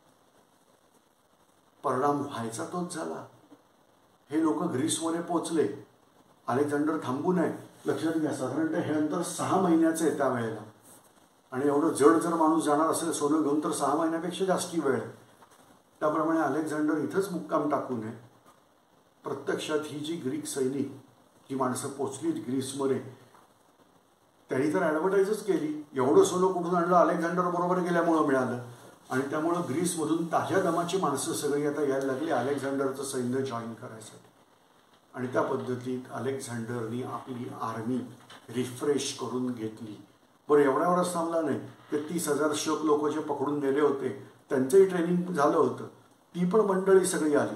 परिणाम व्हायचा तोच झाला. हे लोक ग्रीसमध्ये पोचले. अलेक्झांडर थांबू नये. लक्षात घ्या, साधारणतः हे अंतर सहा महिन्याचं आहे त्यावेळेला. आणि एवढं जड जर माणूस जाणार असेल सोनं घेऊन तर सहा महिन्यापेक्षा जास्ती वेळ आहे. त्याप्रमाणे अलेक्झांडर इथंच मुक्काम टाकू नये. प्रत्यक्षात ही जी ग्रीक सैनिक जी माणसं पोचलीत ग्रीसमध्ये त्यांनी तर ॲडव्हर्टाईजच केली. एवढं सोनं कुठून आणलं? अलेक्झांडर बरोबर गेल्यामुळं मिळालं. आणि त्यामुळं ग्रीसमधून ताज्या दमाची माणसं सगळी आता यायला लागली अलेक्झांडरचं सैन्य जॉईन करायसाठी. आणि त्या पद्धतीत अलेक्झांडरनी आपली आर्मी रिफ्रेश करून घेतली. बरं, एवढ्यावरच थांबला नाही. ते तीस हजार शक लोक जे पकडून नेले होते त्यांचंही ट्रेनिंग झालं होतं. ती पण मंडळी सगळी आली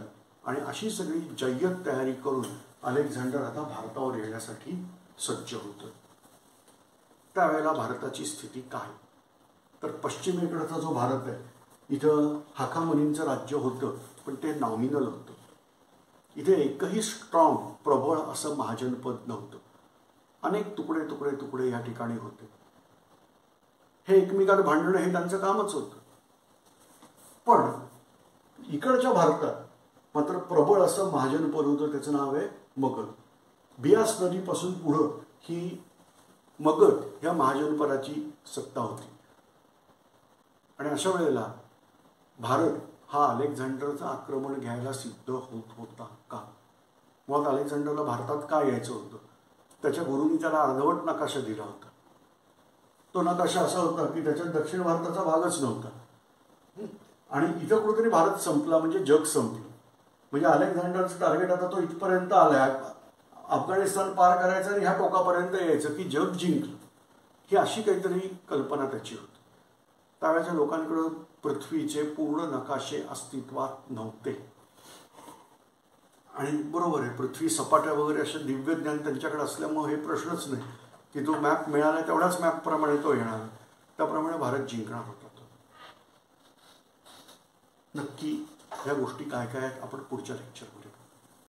आणि अशी सगळी जय्यत तयारी करून अलेक्झांडर आता भारतावर येण्यासाठी सज्ज होतो. त्यावेळेला भारताची स्थिती काय, तर पश्चिमेकडचा जो भारत आहे इथं हाकामनींचं राज्य होतं, पण ते नॉमिनल होतं. इथे एकही स्ट्रॉंग प्रबळ असं महाजनपद नव्हतं. अनेक तुकडे तुकडे तुकडे या ठिकाणी होते. हे एकमेकात भांडणं हे त्यांचं कामच होतं. पण इकडच्या भारतात मात्र प्रबळ असं महाजनपद होतं, त्याचं नाव आहे मगध. बियास नदीपासून पुढं ही मगध ह्या महाजनपदाची सत्ता होती. आणि अशा वेळेला भारत हा अलेक्झांडरचं आक्रमण घ्यायला सिद्ध होत होता का? मग अलेक्झांडरला भारतात का यायचं होतं? त्याच्या गुरूंनी त्याला अर्धवट नकाशा दिला होता. तो नकाशा असा होता की त्याच्यात दक्षिण भारताचा भागच नव्हता. आणि इथं कुठेतरी भारत संपला म्हणजे जग संपलं. म्हणजे अलेक्झांडरचं टार्गेट आता तो इथपर्यंत आलाय, अफगाणिस्तान पार करायचं आणि ह्या टोकापर्यंत यायचं की जग जिंकलं, ही अशी काहीतरी कल्पना त्याची होती. त्यावेळेच्या लोकांकडे पृथ्वीचे पूर्ण नकाशे अस्तित्वात नव्हते. आणि बरोबर आहे, पृथ्वी सपाट्या वगैरे असे दिव्य ज्ञान त्यांच्याकडे असल्यामुळे हे प्रश्नच नाही की तो मॅप मिळाला तेवढ्याच मॅपप्रमाणे तो येणार, त्याप्रमाणे भारत जिंकणार होता. नक्की ह्या गोष्टी काय काय आहेत आपण पुढच्या लेक्चरमध्ये